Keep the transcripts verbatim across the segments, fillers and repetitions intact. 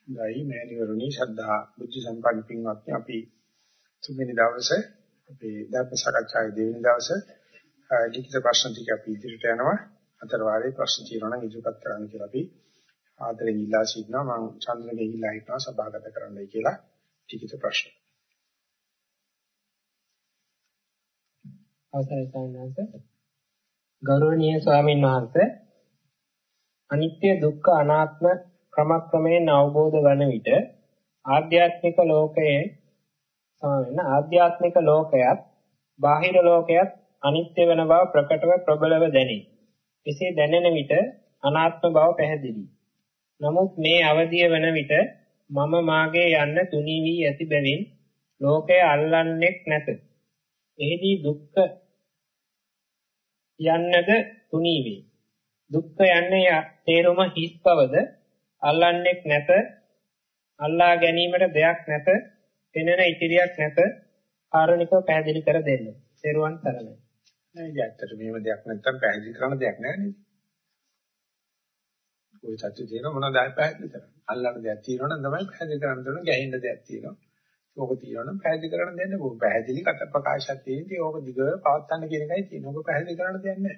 ගයි මෑණිවරුනි ශ්‍රද්ධා බුද්ධ සම්පන්න පින්වත්නි අපි තුන්වෙනි දවසේ අපේ ධර්ම සාකච්ඡාවේ දෙවෙනි දවසේ ලිඛිත ප්‍රශ්න ටික අපි ඉදිරියට යනවා අතර වාරේ ප්‍රශ්න තියෙනවා නම් ඉදිරිපත් කරන්න කියලා අපි ආදරෙන් ඉල්ලා සිටිනවා මම චන්ද්‍රගේ ඉල්ලා හිටනවා සභාගත කරන්නයි කියලා ලිඛිත ප්‍රශ්න. අවසරයි සාමිනාස ගෞරවනීය ස්වාමීන් වහන්සේ අනිත්‍ය දුක්ඛ අනාත්ම ක්‍රමක්‍රමයෙන් අවබෝධ වන විට ආධ්‍යාත්මික ලෝකයේ සමන ආධ්‍යාත්මික ලෝකයක් බාහිර ලෝකයක් අනිත්‍ය වෙන බව ප්‍රකටව ප්‍රබලව දැනේ. එසේ දැනෙන විට අනාත්ම බව පැහැදිලි. නමුත් මේ අවධිය වන විට මම මාගේ යන්න තුනී වී ඇති බැවින් ලෝකය අල්ලන්නේක් නැත. එෙහිදී දුක්ඛ යන්නද තුනී වේ. දුක්ඛ යන්නේ තේරුම හිස් බවද අල්ලන්නේක් නැත. අල්ලා ගැනීමට දෙයක් නැත. පෙනෙන ඉතිරියක් නැත. කාරණිකව පැහැදිලි කර දෙන්න. සේරුවන් තරණයි. නෑ ඇත්තට මේව දෙයක් නැත්තම් පැහැදිලි කරන්න දෙයක් නෑ නේද? ඔය තත්ත්වය තියෙනවා මොනවද පැහැදිලි කරන්නේ? අල්ලන්න දෙයක් තියෙනවනම් තමයි පැහැදිලි කරන්න දෙන්න. ගැහෙන්න දෙයක් තියෙනවා. ඕක තියෙනවනම් පැහැදිලි කරන්න දෙන්න ඕක. පැහැදිලි කට ප්‍රකාශයක් තියෙන්නේ ඕක දිග පවත්වන්න කියන එකයි තියෙන්නේ. ඕක පැහැදිලි කරන්න දෙයක් නෑ.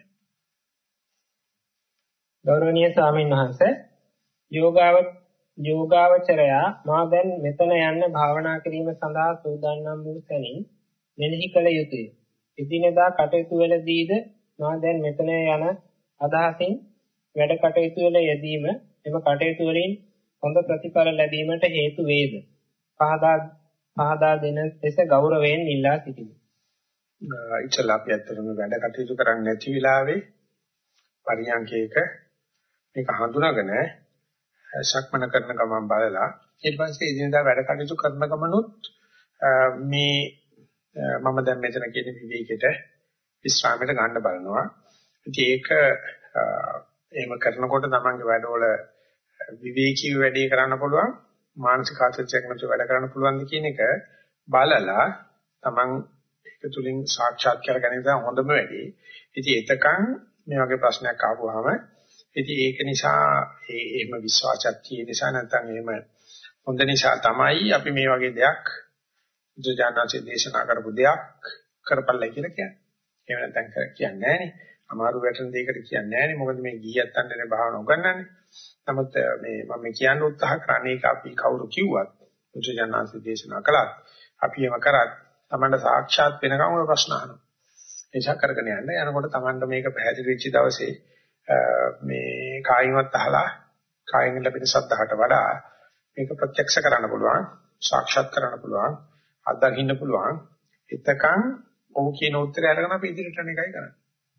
ගෞරවනීය ස්වාමීන් වහන්සේ යෝගාව යෝගාවචරයා මා දැන් මෙතන යන්න භාවනා කිරීම සඳහා සූදානම් වූ තැනින් මෙනෙහි කළ යුතුය. එදිනෙදා කටයුතු වලදීද මා දැන් මෙතන යන අදහසින් වැඩ කටයුතු වල යෙදීම එම කටයුතු වලින් හොඳ ප්‍රතිඵල ලැබීමට හේතු වේද? පහදා පහදා දෙන ලෙස ගෞරවයෙන් ඉල්ලා සිටිමි. ඉතලා අපි ඇත්තටම වැඩ කටයුතු කරන්නේ නැති වෙලාවේ පරියන්කේක මේක හඳුනාගෙන සක්මන කරන ගමන් බලලා ඊට පස්සේ ඉදිනදා වැඩ කටයුතු කරන ගමනොත් මේ මම දැන් මෙතන කියන විවේකයට විශ්‍රාමයට ගන්න බලනවා. ඉතින් ඒක එහෙම කරනකොට තමන්ගේ වැඩවල විවේකීව වැඩේ කරන්න පුළුවන් මානසික ආතතියක් නැතුව වැඩ කරන්න පුළුවන් කියන එක බලලා තමන් ඒක තුලින් සාක්ෂාත් කරගන්න ඉතින් හොඳම වැඩේ. ඉතින් එතකන් මේ වගේ ප්‍රශ්නයක් ආවම ඉතින් ඒක නිසා ඒ එහෙම විශ්වාසයක් තියෙන නිසා නැත්නම් එහෙම හොඳ නිසා තමයි අපි මේ වගේ දෙයක් බුදුජානනාංශයේ දේශනා කරපු දෙයක් කරපළයි කියලා කියන්නේ. එහෙම නැත්නම් කියන්නේ නැහනේ. අමාරු වැටෙන දෙයකට කියන්නේ නැහනේ. මොකද මේ ගියත් අnder භාවන උගන්වන්නේ. නමුත් මේ මම කියන්න උත්සාහ කරන්නේ ඒක අපි කවුරු කිව්වත් බුදුජානනාංශයේ දේශනා කළත් අපි එහෙම කරත් Tamanda සාක්ෂාත් වෙනකම් ඔය ප්‍රශ්න අහනවා. ඒ නිසා කරගෙන යන්න. යනකොට Tamanda මේක පැහැදිලි වෙච්ච දවසේ මේ කායින්වත් අහලා කායින් ලැබෙන සද්ධාහට වඩා මේක ප්‍රත්‍යක්ෂ කරන්න පුළුවන් සාක්ෂාත් කරන්න පුළුවන් අත්දකින්න පුළුවන් එතකන් ඔහු කියන උත්තරය අරගෙන අපි ඉදිරියට යන එකයි කරන්නේ.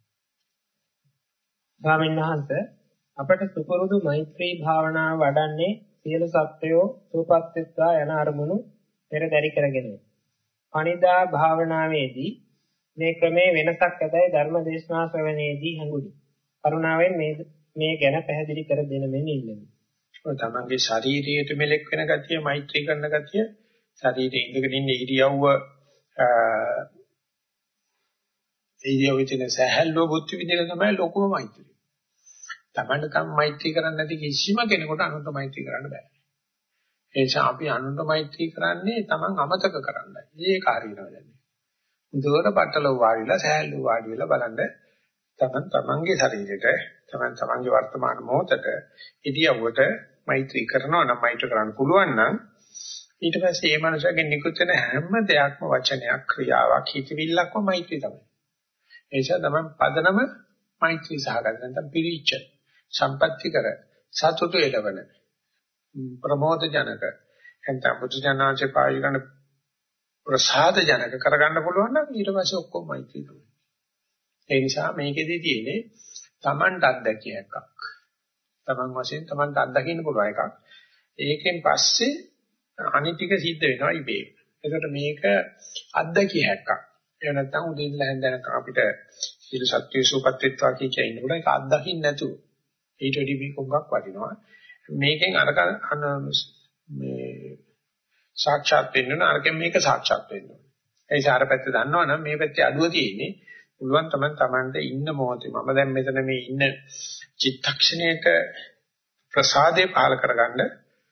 ස්වාමීන් වහන්සේ අපට සුපුරුදු මෛත්‍රී භාවනාව වඩන්නේ සියලු සත්වයෝ සුවපත් වෙත්වා යන අරමුණු පෙරදරි කරගෙන. අනිදා භාවනාවේදී මේ ක්‍රමයේ වෙනසක් ඇතයි ධර්ම දේශනා ශ්‍රවණයේදී හඟුනි. කරුණාවෙන් මේ මේ ගැන පැහැදිලි කර දෙන මෙන්න ඉල්ලමි. ඔය තමන්ගේ ශාරීරියට මෙලෙක් වෙන ගතිය, මෛත්‍රී කරන ගතිය, ශරීරයේ ඉඳගෙන ඉන්න ඉරියව්ව ඒ ඉරියව්වේ තියෙන සහැල්ලුව බුද්ධ විදින තමයි ලොකුම මෛත්‍රිය. තමන්ට තම මෛත්‍රී කරන්නේ නැති කිසිම කෙනෙකුට අනුන්ට මෛත්‍රී කරන්න බෑ. ඒ නිසා අපි අනුන්ට මෛත්‍රී කරන්නේ තමන් අමතක කරන්නයි. ඒ කාර්යනවා දැන්. උදේට පట్టල වාඩිලා සහැල්ලුව වාඩි වෙලා බලන්න තමන් තමන්ගේ ශරීරයට තමන් තමන්ගේ වර්තමාන මොහොතට ඉදියවට මෛත්‍රී කරනවා නම් මෛත්‍රී කරන්න පුළුවන් නම් ඊට පස්සේ මේ මනුස්සයාගේ නිකුත් වෙන හැම දෙයක්ම වචනයක් ක්‍රියාවක් හිතවිල්ලක්ම මෛත්‍රී තමයි. ඒ නිසා තමන් පදනම මෛත්‍රී සහගත නැත්නම් පිරිච්ච සම්පත්‍ති කර සතුටු එළවන ප්‍රමෝද ජනක එතන බුදුජානනාංශේ පාවිච්චි කරන ප්‍රසාද ජනක කරගන්න පුළුවන් නම් ඊට පස්සේ ඔක්කොම මෛත්‍රී තමයි. ඒ නිසා මේකෙදී තියෙන්නේ Tamanට අත්දැකිය එකක්. Taman වශයෙන් Tamanට අත්දකින්න පුළුවන් එකක්. ඒකෙන් පස්සේ අනිත් ටික සිද්ධ වෙනවා ඉබේ. ඒකට මේක අත්දැකිය එකක්. ඒ නැත්තම් උදේ ඉඳලා හැන්දනක අපිට සියලු සත්‍ය සූපත්ත්වා කිය කිය ඉන්නකොට ඒක අත්දකින්න නැතුව ඊට වැඩි මේකක් වටිනවා. මේකෙන් අර මේ සාක්ෂාත් වෙන්න ඕන අරකින් මේක සාක්ෂාත් වෙන්න ඕන. ඒ නිසා අර පැත්ත දන්නවනම් මේ පැත්තේ අඩුව තියෙන්නේ පුළුවන් තමයි Tamante ඉන්න මොහොතේ මම දැන් මෙතන මේ ඉන්න චිත්තක්ෂණයට ප්‍රසාදේ පහල කරගන්න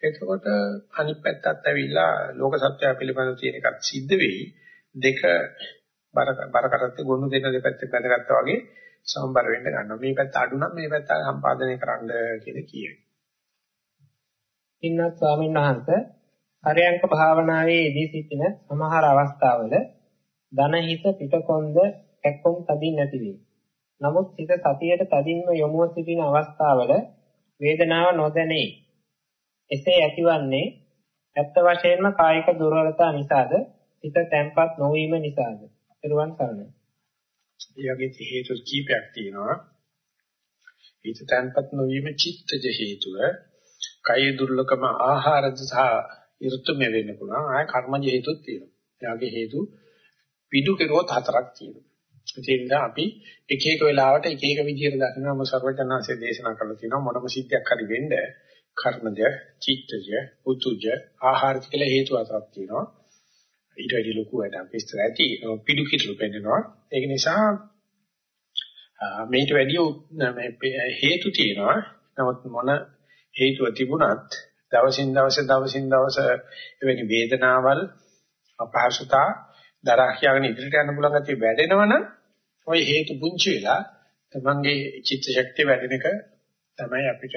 එතකොට අනිත් පැත්තත් ඇවිල්ලා ලෝක සත්‍යය පිළිබඳව තියෙන එකක් සිද්ධ වෙයි. දෙක බර බර කරත්තේ ගොනු දෙන දෙපැත්තේ බැඳගත්තා වගේ සම්බර වෙන්න ගන්නවා. මේ පැත්ත අඩු නම් මේ පැත්ත සම්පාදනය කරන්න කියලා කියයි. ඉන්නත් ස්වාමීන් වහන්සේ හරයන්ක භාවනාවේ යෙදී සිටින සමහර අවස්ථාවල ධන හිත පිටකොන්ද එක්කොම් තදින් නැති වේ. නමුත් හිත සතියට තදින්ම යොමුව සිටින අවස්ථාවල වේදනාව නොදැනේ. එසේ ඇතිවන්නේ ඇත්ත වශයෙන්ම කායික දුර්වලතා නිසාද හිත තැම්පත් නොවීම නිසාද? පෙරවන් සරණයි. ඊයගේ හේතු කීපයක් තියෙනවා. හිත තැම්පත් නොවීම චිත්තජ හේතුව, කය දුර්ලකම ආහාරද සහ ඍතුම වෙන්න පුළුවන්. ආය කර්මජ හේතුත් තියෙනවා. ඊයගේ හේතු පිටු කෙරුවොත් හතරක් තියෙනවා. ඒ නිසා අපි එක එක වෙලාවට එක එක විදිහට දකින්නම සර්වඥාන්සේ දේශනා කරලා තියෙනවා. මොනම සිද්ධියක් හරි වෙන්න කර්මජ, චිත්තජ, උතුජ, ආහාරජ කියලා හේතු හතරක් තියෙනවා. ඊට වැඩි ලොකු වැඩක් විස්තර ඇති පිටු කිටලු පෙන්නනවා. ඒක නිසා මේට වැඩි මේ හේතු තියෙනවා. නමුත් මොන හේතුව තිබුණත් දවසින් දවස දවසින් දවස එවැනි වේදනාවල් අපහසුතා දරා කියාගෙන ඉදිරියට යන්න පුළුවන් ගැතිය වැඩෙනවනම් ওই හේතු පුංචි වෙලා තමන්ගේ චිත්ත ශක්තිය වැඩෙන එක තමයි අපිට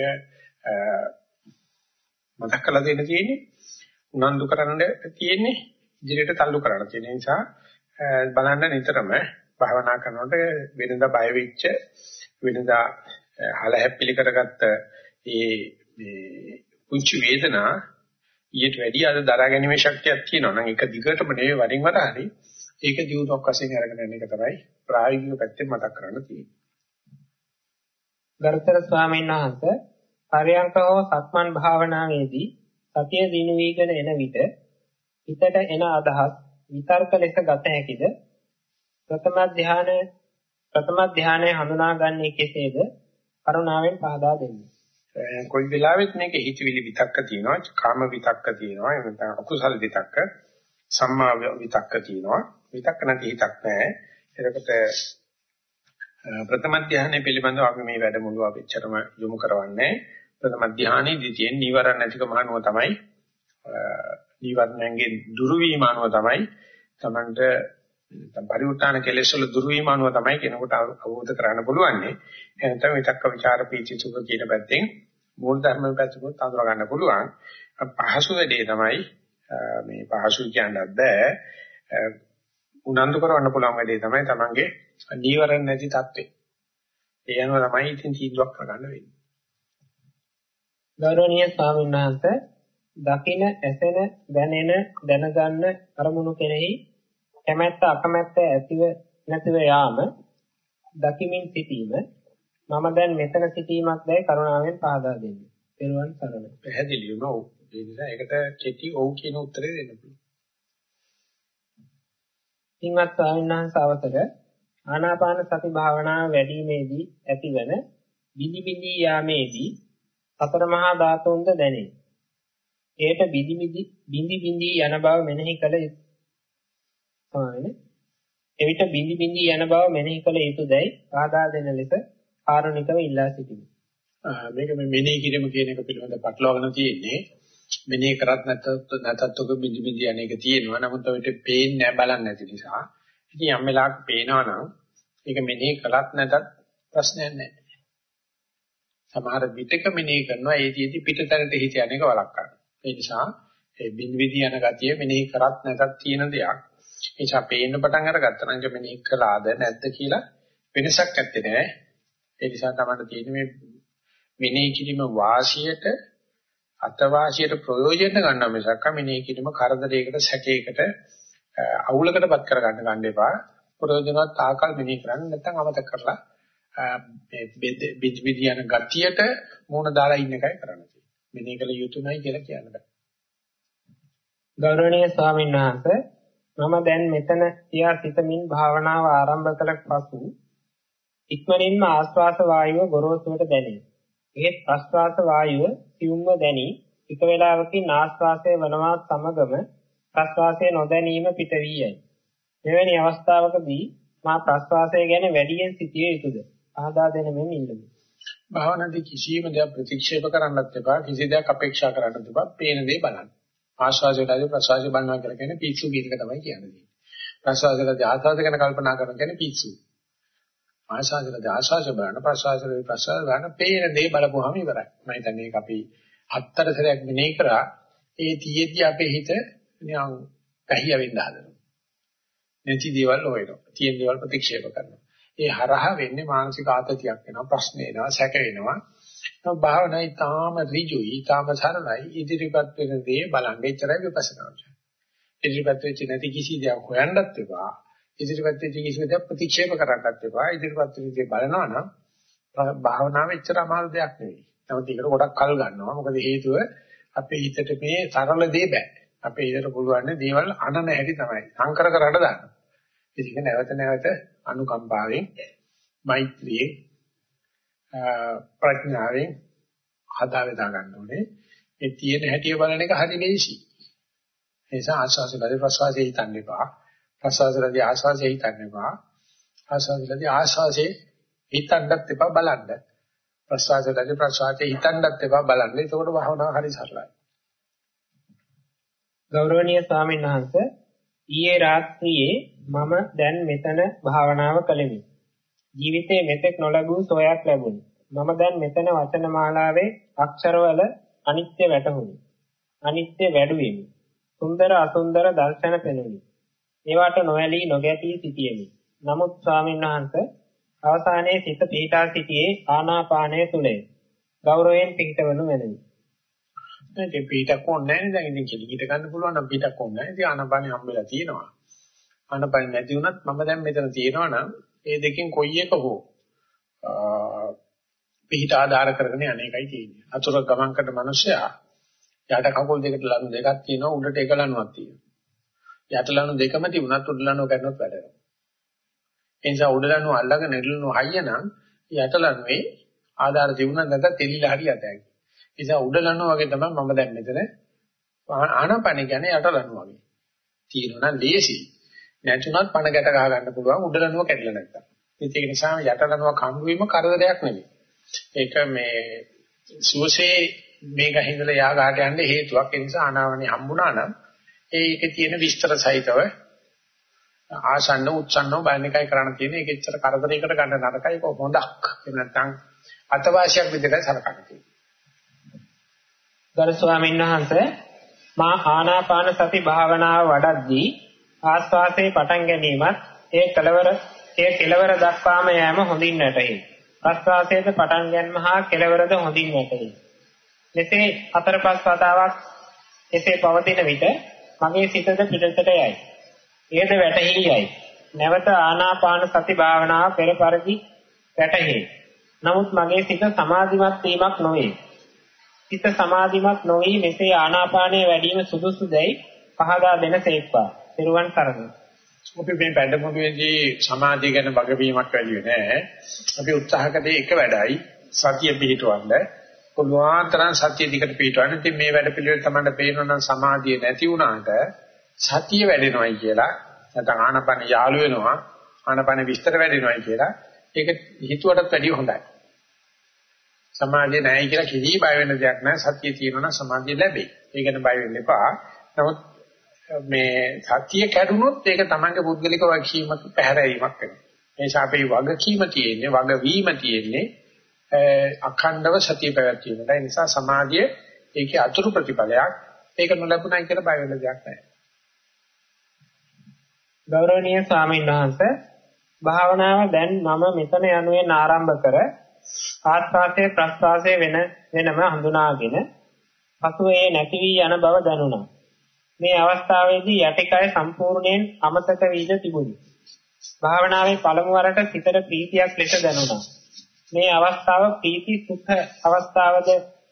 මතක් කරලා දෙන්න තියෙන්නේ. උනන්දු කරන්න තියෙන්නේ. ඉදිරියට තල්ලු කරන්න තියෙන නිසා බලන්න නිතරම භාවනා කරනකොට වෙනදා බය වෙච්ච වෙනදා හලහැප්පිලි කරගත්ත ඒ මේ කුංචි වේදනා ඊට වැඩි අද දරා ගැනීමේ ශක්තියක් තියෙනවා නම් එක දිගටම නෙවෙයි වරින් වර හරි ඒක ජීවිතයක් වශයෙන් අරගෙන යන එක තමයි ප්‍රායෝගික පැත්තෙන් මතක් කරන්න තියෙන්නේ. ගරුතර ස්වාමීන් වහන්සේ පරයන්ක හෝ සක්මන් භාවනාවේදී සතිය දිනු වීගෙන එන විට හිතට එන අදහස් විතර්ක ලෙස ගත හැකිද? ප්‍රථම ධානය ප්‍රථම ධානය හඳුනාගන්නේ කෙසේද? කරුණාවෙන් පහදා දෙන්න. කොයි වෙලාවෙත් මේක හිතවිලි විතක්ක තියෙනවා, කාම විතක්ක තියෙනවා, එහෙම නැත්නම් අකුසල විතක්ක, සම්මා විතක්ක තියෙනවා. විතක්ක නැති හිතක් නැහැ. ඒකට ප්‍රථම ධානය පිළිබඳව අපි මේ වැඩමුළුව අපිටම යොමු කරවන්නේ. ප්‍රථම ධානයේදී තියෙන නීවරණ නැතිකම අනුව තමයි නීවරණයන්ගේ දුරු වීම අනුව තමයි තමන්ට පරිඋත්තාන කෙලෙස් වල දුරු වීම අනුව තමයි කෙනෙකුට අවබෝධ කරගන්න පුළුවන්නේ. එහෙනම් විතක්ක ਵਿਚාර පීචි සුඛ කියන පැත්තෙන් මූල ධර්ම පැත්තකුත් අඳුර ගන්න පුළුවන්. පහසු වැඩේ තමයි මේ පහසු කියන්නත් බෑ. උනන්දු කරවන්න පුළුවන් වැඩේ තමයි තමන්ගේ නීවරණ නැති තත්ත්වය. ඒ අනුව තමයි ඉතින් තීන්දුවක් කරගන්න වෙන්නේ. ගෞරවනීය ස්වාමීන් වහන්සේ දකින, ඇසෙන, දැනෙන, දැනගන්න අරමුණු කෙරෙහි කැමැත්ත අකමැත්ත ඇතිව නැතිව යාම, දකිමින් සිටීම, මම දැන් මෙතන සිටීමක් දැයි කරුණාවෙන් පහදා දෙන්න. පෙරවන් සරණයි. පැහැදිලිවම ඔව්. ඒ නිසා ඒකට කෙටි ඔව් කියන උත්තරේ දෙන්න පුළුවන්. ඉන්වත් ස්වාමීන් වහන්සේ අවතර ආනාපාන සති භාවනාව වැඩිීමේදී ඇතිවන බිනි බිනි යාමේදී සතර මහා ධාතුන්ද දැනේ. ඒට බිනි බිනි බිනි බිනි යන බව මෙනෙහි කළ යුතුයි. එවිට බිනි බිනි යන බව මෙනෙහි කළ යුතුයයි ආදා දෙන ලෙස කාරුණිකව ඉල්ලා සිටිමි. මේක මේ මෙනෙහි කිරීම කියන එක පිළිබඳව පටලවාගෙන තියෙන්නේ. මෙනෙහි කරත් නැත්ත් නැත්ත් ඔක බිනි බිනි යන එක තියෙනවා. නමුත් ඔයිට පේන්නේ නැහැ බලන්නේ නැති නිසා. ඉතින් යම් වෙලාවක පේනවා නම් ඒක මෙනෙහි කළත් නැත්ත් ප්‍රශ්නයක් නැහැ. සමහර විටක මෙනෙහි කරනවා ඒකෙදි පිටතට හිත යන එක වළක්වන්න. ඒ නිසා ඒ බිනි බිනි යන ගතිය මෙනෙහි කරත් නැත්ත් තියෙන දෙයක්. ඒ නිසා පේන්න පටන් අරගත්තා නම් මෙනෙහි කළාද නැද්ද කියලා වෙනසක් නැත්තේ නෑ. ඒ නිසා තමයි තියෙන්නේ මේ මෙනෙහි කිරීම වාසියට අතවාසියට ප්‍රයෝජන ගන්න මිසක් මෙනෙහි කිරීම කරදරයකට සැකයකට අවුලකටපත් කරගන්න ගන්න එපා. ප්‍රයෝජනවත් ආකල් මෙනෙහි කරන්න නැත්නම් අමතක කරලා මේ බිජ් බිජ් යන ගතියට මූණ දාලා ඉන්න එකයි කරන්න තියෙන්නේ. මෙනෙහි කළ යුතුමයි කියලා කියන්න බෑ. ගෞරවනීය ස්වාමීන් වහන්සේ මම දැන් මෙතන තියා සිතමින් භාවනාව ආරම්භ කළ පසු ඉක්මනින්ම ආශ්වාස වායුව ගොරෝසුවට දැනේ. ඒත් ප්‍රශ්වාස වායුව සියුම්ව දැනි එක වේලාවකින් ආශ්වාසය වනවත් සමගම ප්‍රශ්වාසය නොදැනීම පිට වී යයි. මෙවැනි අවස්ථාවකදී මා ප්‍රශ්වාසය ගැන වැඩියෙන් සිටිය යුතුද? ආදා දෙන මෙන් ඉල්ලමි. භාවනාදී කිසියම් දෙයක් ප්‍රතික්ෂේප කරන්නත් එපා, කිසි දෙයක් අපේක්ෂා කරන්නත් එපා. පේන දේ බලන්න. ආස්වාදයේදී ප්‍රසවාසය බලනවා කියලා කියන්නේ පිස්සු කියන එක තමයි කියන්නේ. ප්‍රසවාසයේදී ආස්වාද ගැන කල්පනා කරනවා කියන්නේ පිස්සු. ආස්වාදයේදී ආස්වාදය බලන ප්‍රසවාසයේදී ප්‍රසවාසය බලන පේන දේ බලපුවාම ඉවරයි. මම හිතන්නේ ඒක අපි හතර සැරයක් මෙනේ කරා. ඒ තියෙද්දි අපේ හිත නිකන් පැහිය වෙන්න හදනවා. නැති දේවල් හොයනවා. තියෙන දේවල් ප්‍රතික්ෂේප කරනවා. ඒ හරහා වෙන්නේ මානසික ආතතියක් වෙනවා, ප්‍රශ්න එනවා, සැක වෙනවා. නමුත් භාවනායි තාම ඍජුයි, තාම සරලයි. ඉදිරිපත් වෙන දේ බලන්න ඉතරයි විපස්සනා කරනවා. ඉදිරිපත් වෙච්ච නැති කිසි දෙයක් හොයන්නත් එපා. ඉදිරිපත් වෙච්ච කිසි දෙයක් ප්‍රතික්ෂේප කරන්නත් එපා. ඉදිරිපත් වෙන දේ බලනවා නම් භාවනාව එච්චර අමාරු දෙයක් නෙවෙයි. නමුත් ඒකට ගොඩක් කල් ගන්නවා. මොකද හේතුව අපේ හිතට මේ සරල දේ බෑ. අපේ හිතට පුළුවන් දේවල් අනන හැටි තමයි. සංකර කරලා දාන්න. ඒක නැවත නැවත අනුකම්පාවෙන්, මෛත්‍රියෙන්, ප්‍රඥාවෙන් හදා වේදා ගන්න ඕනේ. ඒ තියෙන හැටි බලන එක හරි ලේසි. ඒ නිසා ආස්වාසයේදී ප්‍රසවාසයේ හිතන්න එපා. ප්‍රසවාසයේදී ආස්වාසයේ හිතන්න එපා. ආස්වාසයේදී ආස්වාසයේ හිතන්නත් එපා බලන්න. ප්‍රසවාසයේදී ප්‍රසවාසයේ හිතන්නත් එපා බලන්න. ඒකෝට භාවනාව හරි සරලයි. ගෞරවනීය ස්වාමීන් වහන්සේ, ඊයේ රාත්‍රියේ මම දැන් මෙතන භාවනාව කළෙමි. ජීවිතයේ මෙතෙක් නොලැබූ සෝයක් ලැබුණි. මම දැන් මෙතන වචනමාලාවේ අක්ෂරවල අනිත්‍ය වැටහුණි. අනිත්‍ය වැඩුවෙමි. සුන්දර අසුන්දර දර්ශන පෙනුනි. ඒවට නොඇලී නොගැටී සිටියෙමි. නමුත් ස්වාමීන් වහන්සේ, අවසානයේ සිත පිහිටා සිටියේ ආනාපානය තුලයි. ගෞරවයෙන් පිහිටවනු මැනවි. ඒ පිටක් ඕනේ නැහැ නේද? දැන් ඉතින් කෙලියට ගන්න පුළුවන් නම් පිටක් ඕනේ නැහැ. ඉතින් ආනපානෙ හම්බෙලා තියෙනවා. ආනපානෙ නැති වුණත් මම දැන් මෙතන තියෙනවා නම් ඒ දෙකෙන් කොයි එක හෝ පිට ආධාර කරගෙන අනේකයි තියෙන්නේ. අතුරු ගමන් කරන මිනිසයා යට කකුල් දෙකට ලනු දෙකක් තියෙනවා, උඩට එක ලනුවක් තියෙනවා. යට ලනු දෙකම තිබුණත් උඩ ලනුව කරනොත් වැඩ කරනවා. ඒ නිසා උඩ ලනුව අල්ලගෙන නෙළුණු හයිය නම් යට ලනුවේ ආධාර තිබුණත් නැත්නම් තෙලිලා හරියටයි. ඒ නිසා උඩ ලනුව වගේ තමයි මම දැන් මෙතන ආනපන කියන්නේ යට ලනුව වගේ. තියෙනවා නම් ලේසි. නැතුණත් පණ ගැට ගහ ගන්න පුළුවන් උඩ ලනුව කැඩලා නැත්තම්. ඒක නිසා යට ලනුවක් හම්බ වීම කරදරයක් නෙවෙයි. ඒක මේ සුවසේ මේ ගහින්දලා යා ගහට යන්න හේතුවක්. ඒ නිසා ආනාවනේ හම්බුණා නම් ඒකේ තියෙන විස්තර සහිතව ආසන්න උච්චන්නව බලන එකයි කරන්න තියෙන්නේ. ඒක ඇත්තට කරදරයකට ගන්න නරකයි. ඒක හොඳක්. ඒ නැත්නම් අතවාසියක් විදිහට සලකන්න තියෙනවා. ගරු ස්වාමීන් වහන්සේ, මා ආනාපාන සති භාවනාව වඩද්දී ආස්වාසේ පටන් ගැනීමත් ඒ කෙලවර ඒ කෙලවර දක්වාම යෑම හොඳින් නැටේ. ප්‍රස්වාසයේද පටන් ගැනීම හා කෙලවරද හොඳින් නැටේ. මෙසේ හතර පහ වතාවක් එසේ පවතින විට මගේ සිතද පිටතට යයි. එයද වැටහි යයි. නැවත ආනාපාන සති භාවනාව පෙර පරිදි වැටහි. නමුත් මගේ සිත සමාධිමත් වීමක් නොවේ. සිත සමාධිමත් නොවි මෙසේ ආනාපානයේ වැඩිම සුදුසුදයි පහදා දෙන සේක්වා. පිරුවන් සරණයි. අපි මේ බැඳමුදුවේදී සමාධිය ගැන වගවීමක් වැඩි වෙන්නේ. අපි උත්සාහ කරේ එක වැඩයි සතිය පිහිටවන්න. පුළුවන්තරම් සතිය දිකට පිහිටවන්න. ඉතින් මේ වැඩ පිළිවෙල තමයි පේනවා නම් සමාධිය නැති වුණාට සතිය වැඩෙනවයි කියලා නැත්නම් ආනාපාන යාළු වෙනවා. ආනාපාන විස්තර වැඩෙනවයි කියලා ඒක හිතුවටත් වැඩිය හොඳයි. සමාධිය නැහැ කියලා කිසි බය වෙන්න දෙයක් නැහැ. සතිය තියෙනවා නම් සමාධිය ලැබෙයි. ඒක ගැන බය වෙන්න එපා. නමුත් මේ සතිය කැඩුනොත් ඒක තමන්ගේ පුද්ගලික වගකීමක් පැහැරීමක් වෙනවා. ඒ නිසා අපේ වගකීම තියෙන්නේ, වගවීම තියෙන්නේ අඛණ්ඩව සතිය පැවැත්වීමට. ඒ නිසා සමාධිය ඒකේ අතුරු ප්‍රතිඵලයක්. ඒක නොලැබුණයි කියලා බය වෙන්න දෙයක් නැහැ. ගෞරවනීය ස්වාමීන් වහන්සේ, භාවනාව දැන් මම මෙතන යනුවෙන් ආරම්භ කර ආස්වාසේ ප්‍රස්වාසේ වෙන වෙනම හඳුනාගෙන පසුව ඒ නැති වී යන බව දැනුණා. මේ අවස්ථාවේදී යටිකය සම්පූර්ණයෙන් අමතක වීද තිබුණි. භාවනාවේ පළමු වරට සිතට ප්‍රීතියක් ලෙස දැනුණා. මේ අවස්ථාව ප්‍රීති සුඛ අවස්ථාවද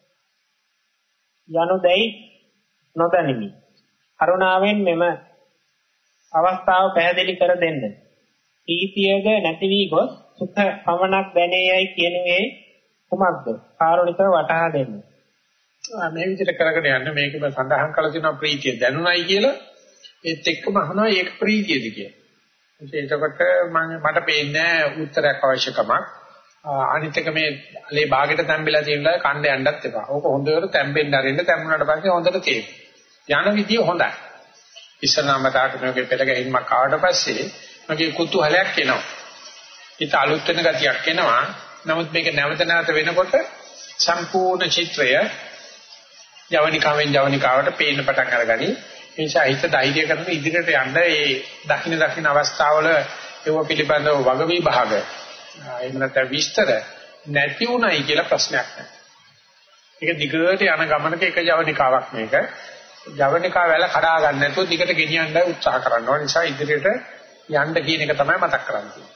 යනුදැයි නොදනිමි. කරුණාවෙන් මෙම අවස්ථාව පැහැදිලි කර දෙන්න. ප්‍රීතියද නැති වී ගොස් සුඛ පමණක් දැනේයයි කියනුවේ කුමක්ද? කාරුණිකව වටහා දෙන්න. මේ විදිහට කරගෙන යන්න මේකම සඳහන් කරලා තියෙනවා ප්‍රීතිය දැනුණයි කියලා. ඒත් එක්කම අහනවා ඒක ප්‍රීතියද කියලා. එතකොට මම මට පේන්නේ උත්තරයක් අවශ්‍යකමක්. අනිත් එක මේ අලේ භාගෙට තැම්බිලා තියෙනවා කණ්ඩ යන්නත් එපා. ඕක හොඳට තැම්බෙන්න අරින්න තැම්බුණාට පස්සේ හොඳට තේරෙනවා. යන විදිය හොඳයි. ඉස්සරහම තාට මේකේ පෙළ ගැහිමක් ආවට පස්සේ මගේ කුතුහලයක් එනවා. හිත අලුත් වෙන ගතියක් එනවා. නමුත් මේක නැවත නැවත වෙනකොට සම්පූර්ණ චිත්‍රය යවනිකාවෙන් යවනිකාවට පේන්න පටන් අරගනි. ඒ නිසා හිත ධෛර්ය කරන ඉදිරියට යන්න ඒ දකින්න දකින්න අවස්ථාවල ඒව පිළිබඳව වග විභාග එහෙම නැත්නම් විස්තර නැති උනායි කියලා ප්‍රශ්නයක් නැහැ. ඒක දිගට යන ගමනක එක යවනිකාවක් මේක. යවනිකාව වල කඩා ගන්න නැතුව දිගට ගෙනියන්න උත්සාහ කරනවා. නිසා ඉදිරියට යන්න කියන එක තමයි මතක් කරන්නේ.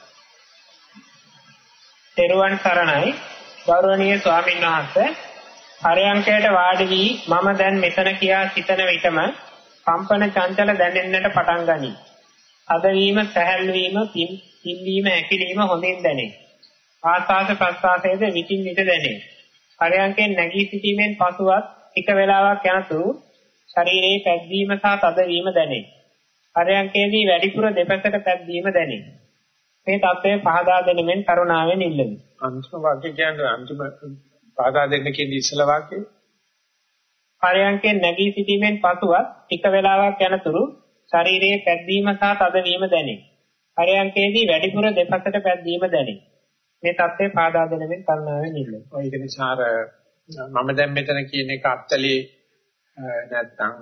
තෙරුවන් සරණයි ගෞරවනීය ස්වාමීන් වහන්සේ පරයන්කයට වාඩි වී මම දැන් මෙතන කියා සිතන විටම කම්පන චංචල දැනෙන්නට පටන් ගනී. අදවීම සැහැල්ලු වීම පිම්වීම හැකිලිම හොඳින් දැනේ. ආස්වාද ප්‍රස්වාසයේද විටින් විට දැනේ. පරයන්කෙන් නැගී සිටීමෙන් පසුවත් ටික වේලාවක් යනතුරු ශරීරයේ පැද්දීම සහ තදවීම දැනේ. පරයන්කේදී වැඩිපුර දෙපසට පැද්දීම දැනේ. මේ තත්ත්වය පහදා දෙනෙමින් කරුණාවෙන් ඉල්ලමි. අන්තිම වාක්‍ය කියන්නේ අන්තිම පහදා දෙන්න කියන ඉස්සල වාක්‍යය. පරයන්කෙන් නැගී සිටීමෙන් පසුවත් ටික වේලාවක් යනතුරු ශරීරයේ පැද්දීම සහ තදවීම දැනේ. පරයන්කේදී වැඩිපුර දෙපසට පැද්දීම දැනේ. මේ தත්ත්වය පාදා දෙනෙමින් කරුණාවෙන් ඉල්ලමි. ඔය ඒක නිසා මම දැන් මෙතන කියන එක අත්තලේ නැත්තම්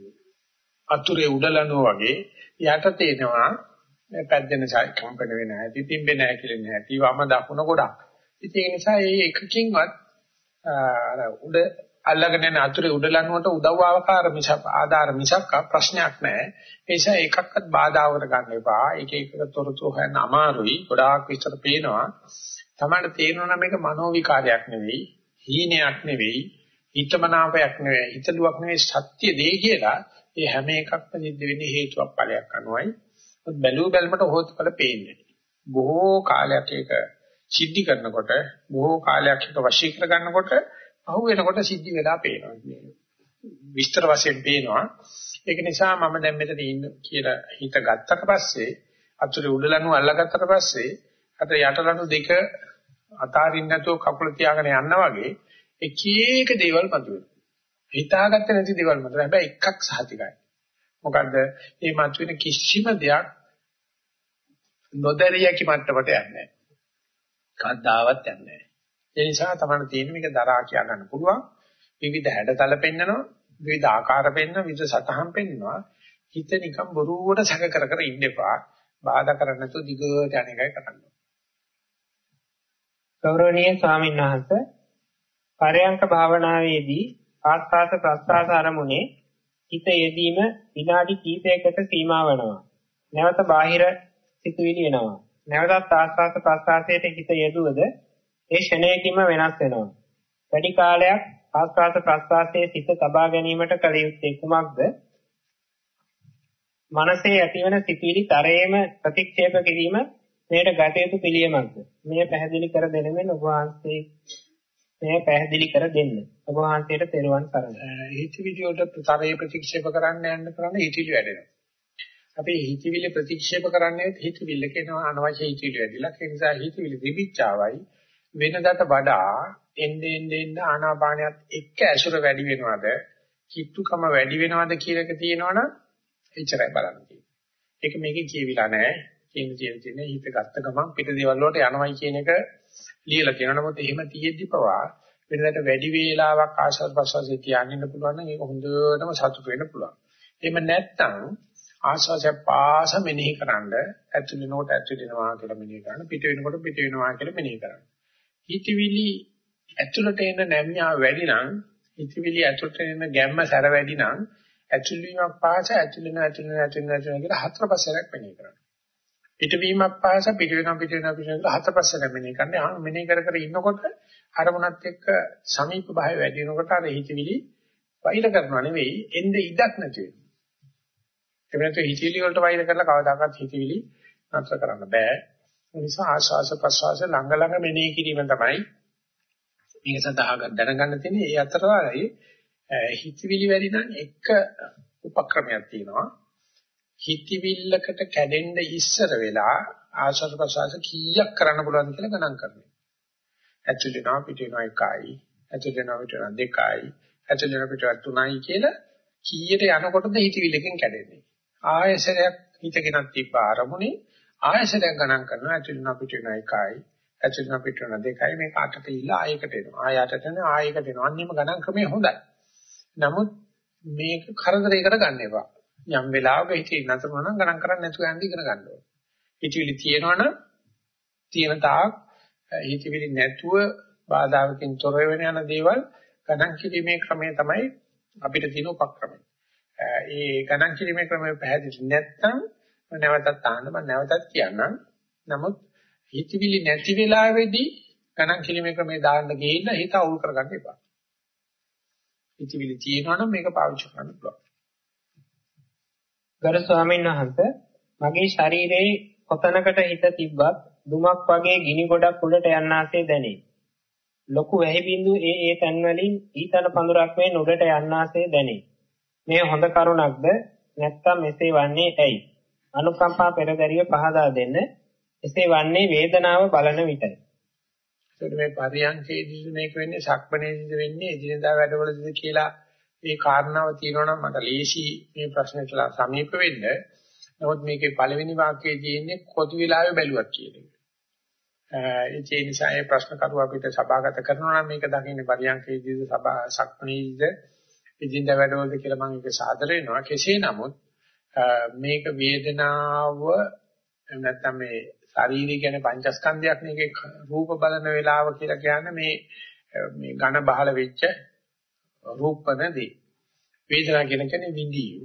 අතුරේ උඩලනවා වගේ යට තේනවා පැද්දෙන කම්පන වෙන හැටි, තිම්බෙන හැකිලෙන හැටි, වම දකුණ ගොඩක්. ඉතින් ඒ නිසා මේ එකකින්වත් අර උඩ අල්ලගෙන යන අතුරේ උඩලනුවට උදව්වාවකාර මිසක් ආධාර මිසක් ප්‍රශ්නයක් නැහැ. ඒ නිසා එකක්වත් බාධාවකට ගන්න එපා. එක එක තොරතුරු හොයන්න අමාරුයි. ගොඩාක් විස්තර පේනවා. තමයි තේරෙනවා නම් මේක මනෝ විකාරයක් නෙවෙයි, හීනයක් නෙවෙයි, හිතමනාපයක් නෙවෙයි, හිතලුවක් නෙවෙයි, සත්‍ය දෙය කියලා. ඒ හැම එකක්ම සිද්ධ වෙන්නේ හේතුවක් ඵලයක් අනුවයි. බැලුව බැලමට හොත්පල පේන්නේ. බොහෝ කාලයක් ඒක සිද්ධි කරනකොට, බොහෝ කාලයක් ඒක වශී කර ගන්නකොට අහු වෙනකොට සිද්ධි වෙලා පේනවා. විස්තර වශයෙන් පේනවා. ඒක නිසා මම දැන් මෙතන ඉන්න කියලා හිත ගත්තට පස්සේ අතුරේ උඩලනු අල්ලගත්තට පස්සේ අත යටලනු දෙක අතාරින්න නැතුව කකුල තියාගෙන යනවා වගේ එක එක දේවල් මතුවෙනවා. හිතාගත්තේ නැති දේවල් මතුවෙනවා. හැබැයි එකක් සහතිකයි. මොකද මේ මතුවෙන කිසිම දෙයක් නොදැරිය කි මට්ටමට යන්නේ නැහැ. කද්දාවත් යන්නේ නැහැ. ඒ නිසා තමයි තියෙන්නේ මේක දරා කියා ගන්න පුළුවන්. විවිධ හැඩතල පෙන්නනවා, විවිධ ආකාර පෙන්නනවා, විවිධ සතහන් පෙන්නනවා. හිත නිකන් බොරුවට සැක කර කර ඉන්න එපා. බාධා කරන්නේ නැතුව දිගට යන එකයි කරන්න. ගෞරවනීය ස්වාමීන් වහන්සේ පරයන්ක භාවනාවේදී ආස්වාද ප්‍රස්වාස අරමුණේ හිත යෙදීම විනාඩි කිහිපයකට සීමා වෙනවා. නැවත බාහිර සිතුවිලි එනවා. නැවතත් ආස්වාද ප්‍රස්වාසයට හිත යෙදුවද ඒ ෂණයකින්ම වෙනස් වෙනවා. වැඩි කාලයක් ආස්වාද ප්‍රස්වාසයේ සිත තබා ගැනීමට කල යුත්තේ කුමක්ද? මනසේ ඇතිවන සිතුවිලි තරයේම ප්‍රතික්ෂේප කිරීම මේට ගත යුතු පිළියමක්ද? මේ පැහැදිලි කර දෙනෙමින් ඔබ වහන්සේ මේ පැහැදිලි කර දෙන්න. ඔබ වහන්සේට තෙරුවන් සරණයි. හිතවිලි වලට තරයේ ප්‍රතික්ෂේප කරන්න යන්න කරන්නේ හිතවිලි වැඩෙනවා. අපි හිතවිලි ප්‍රතික්ෂේප කරන්නේ හිතවිල්ල කියනවා අනවශ්‍ය හිතවිලි වැඩිලා. ඒ නිසා හිතවිලි විවිච්චාවයි වෙනදාට වඩා එන්නේ එන්නේ ආනාපානියත් එක්ක ඇසුර වැඩි වෙනවද? කිට්ටුකම වැඩි වෙනවද කියන එක තියෙනවනම් එච්චරයි බලන්න තියෙන්නේ. ඒක මේකේ කියවිලා නැහැ. කියන කියන තියෙන්නේ හිත ගත්ත ගමන් පිට දේවල් වලට යනවයි කියන එක ලියලා තියෙනවා. නමුත් එහෙම තියෙද්දි පවා වෙනදාට වැඩි වේලාවක් ආශාස ප්‍රසවාසයේ තියාගෙන ඉන්න පුළුවන් නම් ඒක හොඳටම සතුට වෙන්න පුළුවන්. එහෙම නැත්නම් ආශාසය පාස මෙනෙහි කරන්න ඇතුළ වෙනකොට ඇතුළ වෙනවා කියලා මෙනෙහි කරන්න, පිට වෙනකොට පිට වෙනවා කියලා මෙනෙහි කරන්න. හිතවිලි ඇතුළට එන නැමියා වැඩි නම්, හිතවිලි ඇතුළට එන ගැම්ම සැර වැඩි නම් ඇතුළ වීමක් පාස ඇතුළ වෙනවා ඇතුළ වෙනවා ඇතුළ වෙනවා කියලා හතර පස්සෙක් මෙනෙහි කරන්න. පිටවීමක් පාස පිට වෙනවා පිට වෙනවා පිට වෙනවා හතර පස්සෙක් මෙනෙහි කරන්නේ. ආ මෙනෙහි කර කර ඉන්නකොට අරමුණත් එක්ක සමීප භාවය වැඩි වෙනකොට අර හිතවිලි වෛර කරනවා නෙවෙයි එnde ඉඩක් නැති වෙනවා. ඒ වෙනත හිතවිලි වලට වෛර කරලා කවදාකවත් හිතවිලි නතර කරන්න බෑ. ඒ නිසා ආශාස ප්‍රසවාස ළඟ ළඟ මෙනෙහි කිරීම තමයි මේක සඳහා දැනගන්න තියෙන්නේ. ඒ අතරවලයි හිතවිලි වැඩි නම් එක උපක්‍රමයක් තියෙනවා. හිතවිල්ලකට කැඩෙන්න ඉස්සර වෙලා ආශාස ප්‍රසවාස කීයක් කරන්න පුළුවන්ද කියලා ගණන් කරනවා. ඇතුල් වෙනවා පිට වෙනවා එකයි. ඇතුල් වෙනවා පිට වෙනවා දෙකයි. ඇතුල් වෙනවා පිට වෙනවා තුනයි කියලා කීයට යනකොටද හිතවිල්ලකින් කැඩෙන්නේ. ආයසරයක් හිතගෙනත් තිබ්බ ආරමුණේ ආයසරයක් ගණන් කරනවා ඇතුල් වෙනවා පිට වෙනවා එකයි. ඇතුල් වෙනවා පිට වෙනවා දෙකයි මේක අටට ඉල්ල ආයකට එනවා. ආයකට එන ආයකට එනවා. අන්නේම ගණන් ක්‍රමය හොඳයි. නමුත් මේක කරදරයකට ගන්න එපා. යම් වෙලාවක හිතේ නැතර වුණා නම් ගණන් කරන්නේ නැතුව යන්න ඉගෙන ගන්න ඕනේ. හිතවිලි තියෙනවනම් තියෙන තාක් හිතවිලි නැතුව බාධාවකින් තොර වෙන යන දේවල් ගණන් කිරීමේ ක්‍රමය තමයි අපිට තියෙන උපක්‍රමය. ඒ ගණන් කිරීමේ ක්‍රමය පැහැදිලි නැත්නම් නැවතත් අහන්න මම නැවතත් කියන්නම්. නමුත් හිතවිලි නැති වෙලාවේදී ගණන් කිරීමේ ක්‍රමය දාන්න ගිහිල්ලා හිත අවුල් කරගන්න එපා. හිතවිලි තියෙනවනම් මේක පාවිච්චි කරන්න පුළුවන්. ගරු ස්වාමීන් වහන්සේ මගේ ශරීරයේ කොතනකට හිත තිබ්බත් දුමක් වගේ ගිනි ගොඩක් උඩට යන්නාසේ දැනේ. ලොකු වැහි බිඳු ඒ ඒ තැන් වලින් ඊතල පඳුරක් මේ උඩට යන්නාසේ දැනේ. මේ හොඳ කරුණක්ද නැත්නම් මෙසේ වන්නේ ඇයි? අනුකම්පා පෙරදරිය පහදා දෙන්න. එසේ වන්නේ වේදනාව බලන විටයි. ඒකට මේ පරියන්කේදී මේක වෙන්නේ සක්මණේදීද වෙන්නේ එදිනදා වැඩවලදීද කියලා මේ කාරණාව තියෙනවා නම් මට ලේසි මේ ප්‍රශ්නෙට සමීප වෙන්න. නමුත් මේකේ පළවෙනි වාක්‍යයේ තියෙන්නේ කොති විලාවේ බැලුවක් කියන එක. ඒ නිසා මේ ප්‍රශ්න කරුව අපිට සභාගත කරනවා නම් මේක දකින්නේ පරියන්කේදීද සභා සක්මණේදීද එදිනදා වැඩවලද කියලා මම ඒක සාදර වෙනවා. කෙසේ නමුත් මේක වේදනාව නැත්නම් මේ ශාරීරික කියන්නේ පංචස්කන්ධයක් නේ. රූප බලන වේලාව කියලා කියන්නේ මේ මේ ඝන බහල වෙච්ච රූපනදී. වේදනා කියන කෙනේ විඳීම.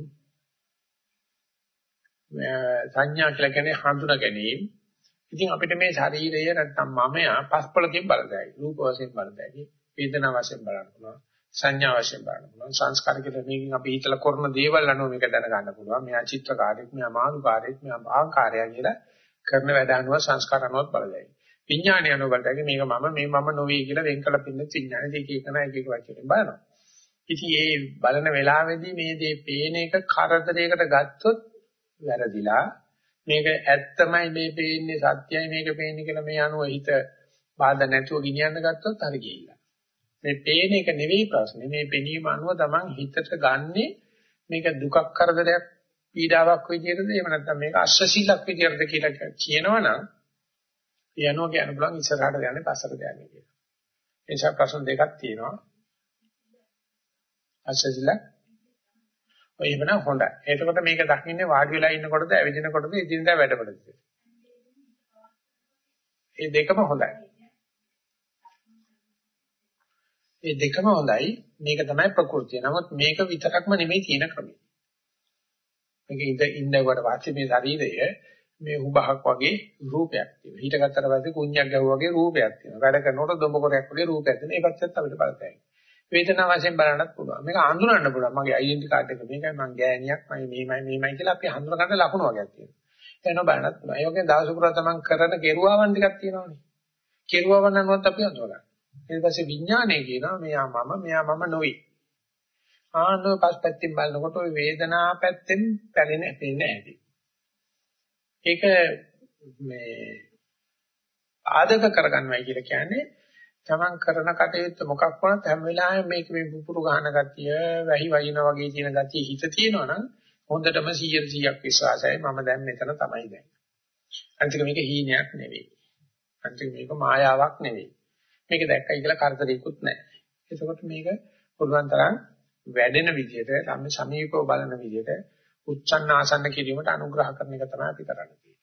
සංඥා කියලා කියන්නේ හඳුනා ගැනීම. ඉතින් අපිට මේ ශරීරය නැත්නම් මමයා පස්පලකින් බලදැයි. රූප වශයෙන් බලදැයි. වේදනා වශයෙන් බලන්න පුළුවන්. සංඥා වශයෙන් බලන්න පුළුවන්. සංස්කාර කියලා මේකෙන් අපි හිතලා කරන දේවල් අනුව මේක දැනගන්න පුළුවන්. මෙයා චිත්‍රකාරයෙක්, මෙයා මානුකාරයෙක්, මෙයා භාංකාරයා කියලා කරන වැඩ අනුව සංස්කාර අනුව බලදැයි. විඥානය අනුව බලදැයි මේක මම මේ මම නොවේ කියලා වෙන් කළ පින්න විඥානය දෙක එක නයි එක එක වචනෙන් බලනවා. ඉතින් මේ බලන වෙලාවේදී මේ දේ පේන එක කරදරයකට ගත්තොත් වැරදිලා. මේක ඇත්තමයි මේ පේන්නේ සත්‍යයි මේක පේන්නේ කියලා මේ අනුව හිත බාධා නැතුව ගෙනියන්න ගත්තොත් හරි ගිහිල්ලා. මේ පේන එක නෙවෙයි ප්‍රශ්නේ. මේ පෙනීම අනුව තමන් හිතට ගන්නෙ මේක දුකක් කරදරයක් පීඩාවක් විදියටද එහෙම නැත්නම් මේක අශ්‍රසීලක් විදියටද කියලා කියනවනම් ඒ අනුව කියන්න පුළුවන් ඉස්සරහට යන්නේ පස්සට යන්නේ කියලා. ඒ නිසා ප්‍රශ්න දෙකක් තියෙනවා. අශ්‍රසීලක් ඔය එහෙමනම් හොඳයි. එතකොට මේක දකින්නේ වාඩි වෙලා ඉන්නකොටද ඇවිදිනකොටද ඉදින්දා වැඩවලද? මේ දෙකම හොඳයි. මේ දෙකම හොඳයි. මේක තමයි ප්‍රകൃතිය. නමුත් මේක විතරක්ම නෙමෙයි තියෙන ක්‍රමය. මේක ඉඳ ඉන්නකොට වාචි මේ ශරීරය මේ උභහක් වගේ රූපයක් තියෙනවා. හිටගත්තට පස්සේ කුණ්‍යක් ගැහුවා වගේ රූපයක් තියෙනවා. වැඩ කරනකොට දොඹකොරයක් වගේ රූපයක් තියෙනවා. ඒ පැත්තත් අපිට බලතැයි. වේදනාව වශයෙන් බලන්නත් පුළුවන්. මේක හඳුනන්න පුළුවන්. මගේ ඩෙන්ටි කාඩ් එක මේකයි මං ගෑණියක් මම මේමයි මේමයි කියලා අපි හඳුන ගන්න ලකුණු වගේක් තියෙනවා. එනවා බලන්නත් පුළුවන්. ඒ වගේ දවස පුරා තමන් කරන කෙරුවාවන් ටිකක් තියෙනවානේ. කෙරුවාවන් අනුවත් අපි හඳුනගන්න. ඊට පස්සේ විඥානය කියනවා මෙයා මම මෙයා මම නොවේ. ආනෝ පස්පැත්තෙන් බලනකොට ওই වේදනා පැත්තෙන් පැලෙන දෙන්නේ ඇති. ඒක මේ ආදක කරගන්නවයි කියලා කියන්නේ තමන් කරන කටයුත්ත මොකක් වුණත් හැම වෙලාවෙම මේක මේ පුපුරු ගන්න ගතිය, වැහි වයින් වගේ තියෙන ගතිය හිත තියෙනවනම් හොඳටම සීය සීයක් විශ්වාසයි මම දැන් මෙතන තමයි දැන්. අන්තික මේක හීනයක් නෙවෙයි. අන්තික මේක මායාවක් නෙවෙයි. මේක දැක්කයි කියලා කරදරයක්වත් නැහැ. එතකොට මේක පුළුවන් තරම් වැඩෙන විදිහට, සමීපව බලන විදිහට උච්චන්න ආසන්න කිරීමට අනුග්‍රහ කරන එක තමයි අපි කරන්නේ.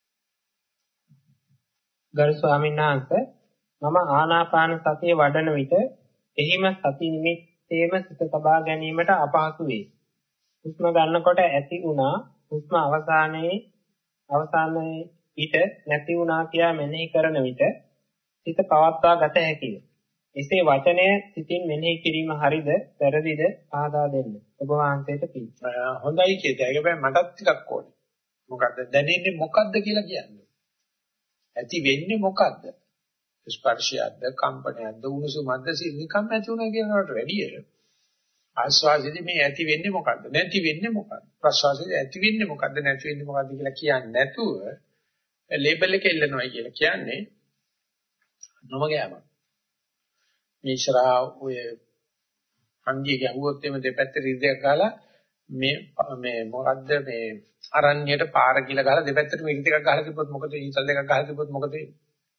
ගරු ස්වාමීන් වහන්සේ මම ආනාපාන සතිය වඩන විට එහිම සති නිමිත්තේම සිත තබා ගැනීමට අපහසු වේ. හුස්ම ගන්නකොට ඇති වුණා, හුස්ම අවසානයේ අවසානයේ ඊට නැති වුණා කියා මෙනෙහි කරන විට සිත පවත්වා ගත හැකිය. එසේ වචනය සිතින් මෙනෙහි කිරීම හරිද වැරදිද පහදා දෙන්න. ඔබ වහන්සේට පිං. හොඳයි කියත. ඒක බෑ මටත් ටිකක් ඕනේ. මොකද්ද දැනෙන්නේ මොකද්ද කියලා කියන්නේ. ඇති වෙන්නේ මොකද්ද? ස්පර්ශයක්ද, කම්පනයක්ද, උණුසුමක්ද, නිකම් ඇති වුණා කියනකට වැඩිය ආස්වාදයේදී මේ ඇති වෙන්නේ මොකද්ද? නැති වෙන්නේ මොකද්ද? ප්‍රසවාසයේදී ඇති වෙන්නේ මොකද්ද? නැති වෙන්නේ මොකද්ද කියලා කියන්නේ නැතුව ලේබල් එක එල්ලනවා කියලා කියන්නේ නොමග යෑමක්. මේ ඉස්සරහා ඔය අංගිය ගැහුවොත් එimhe දෙපැත්තේ රිද්දයක් ගහලා මේ මේ මොකද්ද මේ අරණ්‍යයට පාර කියලා ගහලා දෙපැත්තටම ඉරි දෙකක් ගහලා තිබ්බොත් මොකද ඊතල් දෙකක් ගහලා තිබ්බොත් මොකද වෙන්නේ?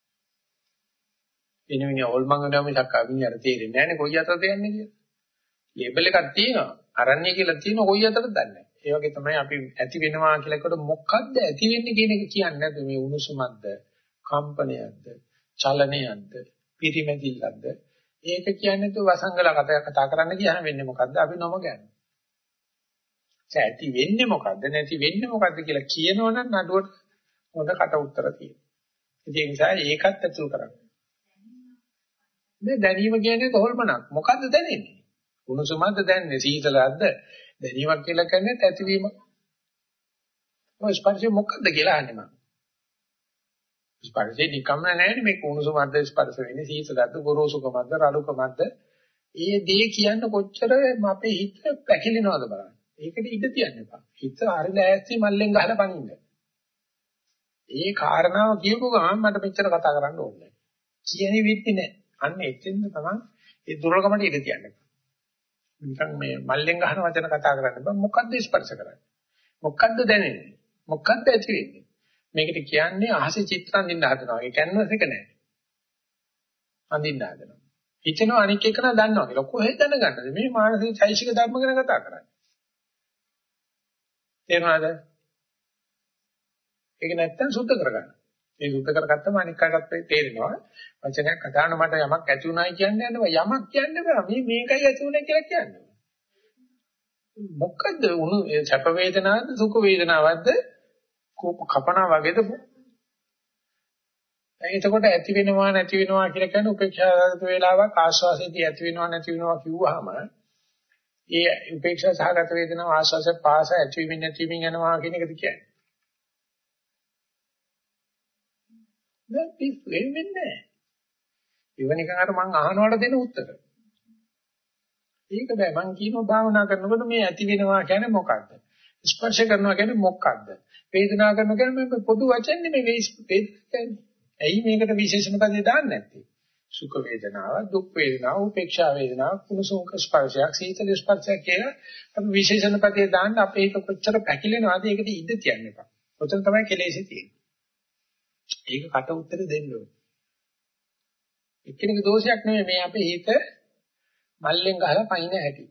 එනිමිනේ ඕල්මන් වෙනවා මිසක් අවිඤ්ඤාණ තේරෙන්නේ නැහැ නේ කොයි අතටද යන්නේ කියලා. ලේබල් එකක් තියෙනවා. අරණ්‍ය කියලා තියෙනවා කොයි අතටද දන්නේ නැහැ. ඒ වගේ තමයි අපි ඇති වෙනවා කියලා කොට මොකද්ද ඇති වෙන්නේ කියන එක කියන්නේ නැද්ද මේ උණුසුමක්ද, කම්පනයක්ද, චලනයක්ද, පිරිමැදිල්ලක්ද? ඒක කියන්නේ તો වසංගල කතා කතා කරන්න කියහම වෙන්නේ මොකද්ද? අපි නොම ගන්නවා. ඇති වෙන්නේ මොකද්ද නැති වෙන්නේ මොකද්ද කියලා කියනවනම් නඩුවට හොඳ කට උත්තර තියෙනවා. ඒ නිසා ඒකත් ඇතුල් කරන්න. මේ දැනීම කියන්නේ කොහොල්මනක්. මොකද්ද දැනෙන්නේ? උණුසුමක්ද දැනෙන්නේ? සීතලක්ද? දැනීමක් කියලා කියන්නේ ඇතිවීම. ඔය ස්පර්ශය මොකද්ද කියලා අහන්නේ මම. ස්පර්ශේ නිකම්ම නැහැ මේක උණුසුමක්ද ස්පර්ශ වෙන්නේ සීතලක්ද ගොරෝසුකමක්ද රළුකමක්ද? ඒ දේ කියන්න කොච්චර අපේ හිත පැකිලෙනවද බලන්න. ඒකට ඉඩ තියන්න එපා. හිත හරි ලෑස්ති මල්ලෙන් ගහලා පනින්න. ඒ කාරණාව කියපු ගමන් මට මෙච්චර කතා කරන්න ඕනේ නැහැ. කියන්නේ වෙන්නේ නැහැ. අන්න එතෙන්ද තමයි ඒ දුර්ලභමට ඉඩ තියන්න එපා. නිකන් මේ මල්ලෙන් ගහන වචන කතා කරන්න බෑ. මොකද්ද ස්පර්ශ කරන්නේ? මොකද්ද දැනෙන්නේ? මොකද්ද ඇති වෙන්නේ? මේකට කියන්නේ අහසේ චිත්‍ර අඳින්න හදනවා. ඒ කැන්වස් එක නෑ. අඳින්න හදනවා. හිතෙනවා අනික් එක නා දන්නවා කියලා. කොහෙද දැනගන්නද? මේ මානසික චෛසික ධර්ම ගැන කතා කරන්නේ. තේරුණාද? ඒක නැත්තම් සුද්ධ කරගන්න. ඒ සුද්ධ කරගත්තම අනික් කාටත් තේරෙනවා. වචනයක් කතාන මට යමක් ඇති උනායි කියන්නේ නැහැ. යමක් කියන්නේ බෑ. මේ මේකයි ඇති උනේ කියලා කියන්නේ. මොකද්ද උණු සැප වේදනාවද සුඛ වේදනාවද කපනා වගේද? එතකොට ඇති වෙනවා නැති වෙනවා කියලා කියන්නේ උපේක්ෂාගත වේලාවක් ආස්වාසයේදී ඇති වෙනවා නැති වෙනවා කිව්වහම ඒ උපේක්ෂා සහගත වේදනාව ආස්වාසය පාස ඇතිවීම නැතිවීම යනවා කියන එකද කියන්නේ. දැන් පිස් වෙන්නේ නැහැ. ඉවනිකන් අර මං අහනවට දෙන උත්තර. ඒක බෑ මං කියනවා භාවනා කරනකොට මේ ඇති වෙනවා කියන්නේ මොකක්ද? ස්පර්ශ කරනවා කියන්නේ මොකක්ද? වේදනාව කරනවා කියන්නේ මේ පොදු වචන නෙමෙයි වේදනාව. ඇයි මේකට විශේෂණ පදේ දාන්නේ නැත්තේ? සුඛ වේදනාව, දුක් වේදනාව, උපේක්ෂා වේදනාව, කුණුසුඛ ස්පර්ශයක්, සීතල ස්පර්ශයක් කියලා අපි විශේෂණ පදේ දාන්න අපේ හිත කොච්චර පැකිලෙනවද? ඒකට ඉඩ තියන්න එපා. ඔතන තමයි කෙලෙසේ තියෙන්නේ. ඒක කට උත්තර දෙන්න ඕනේ. එක්කෙනෙකුගේ දෝෂයක් නෙමෙයි මේ අපේ හිත මල්ලෙන් ගහලා පයින් හැටි.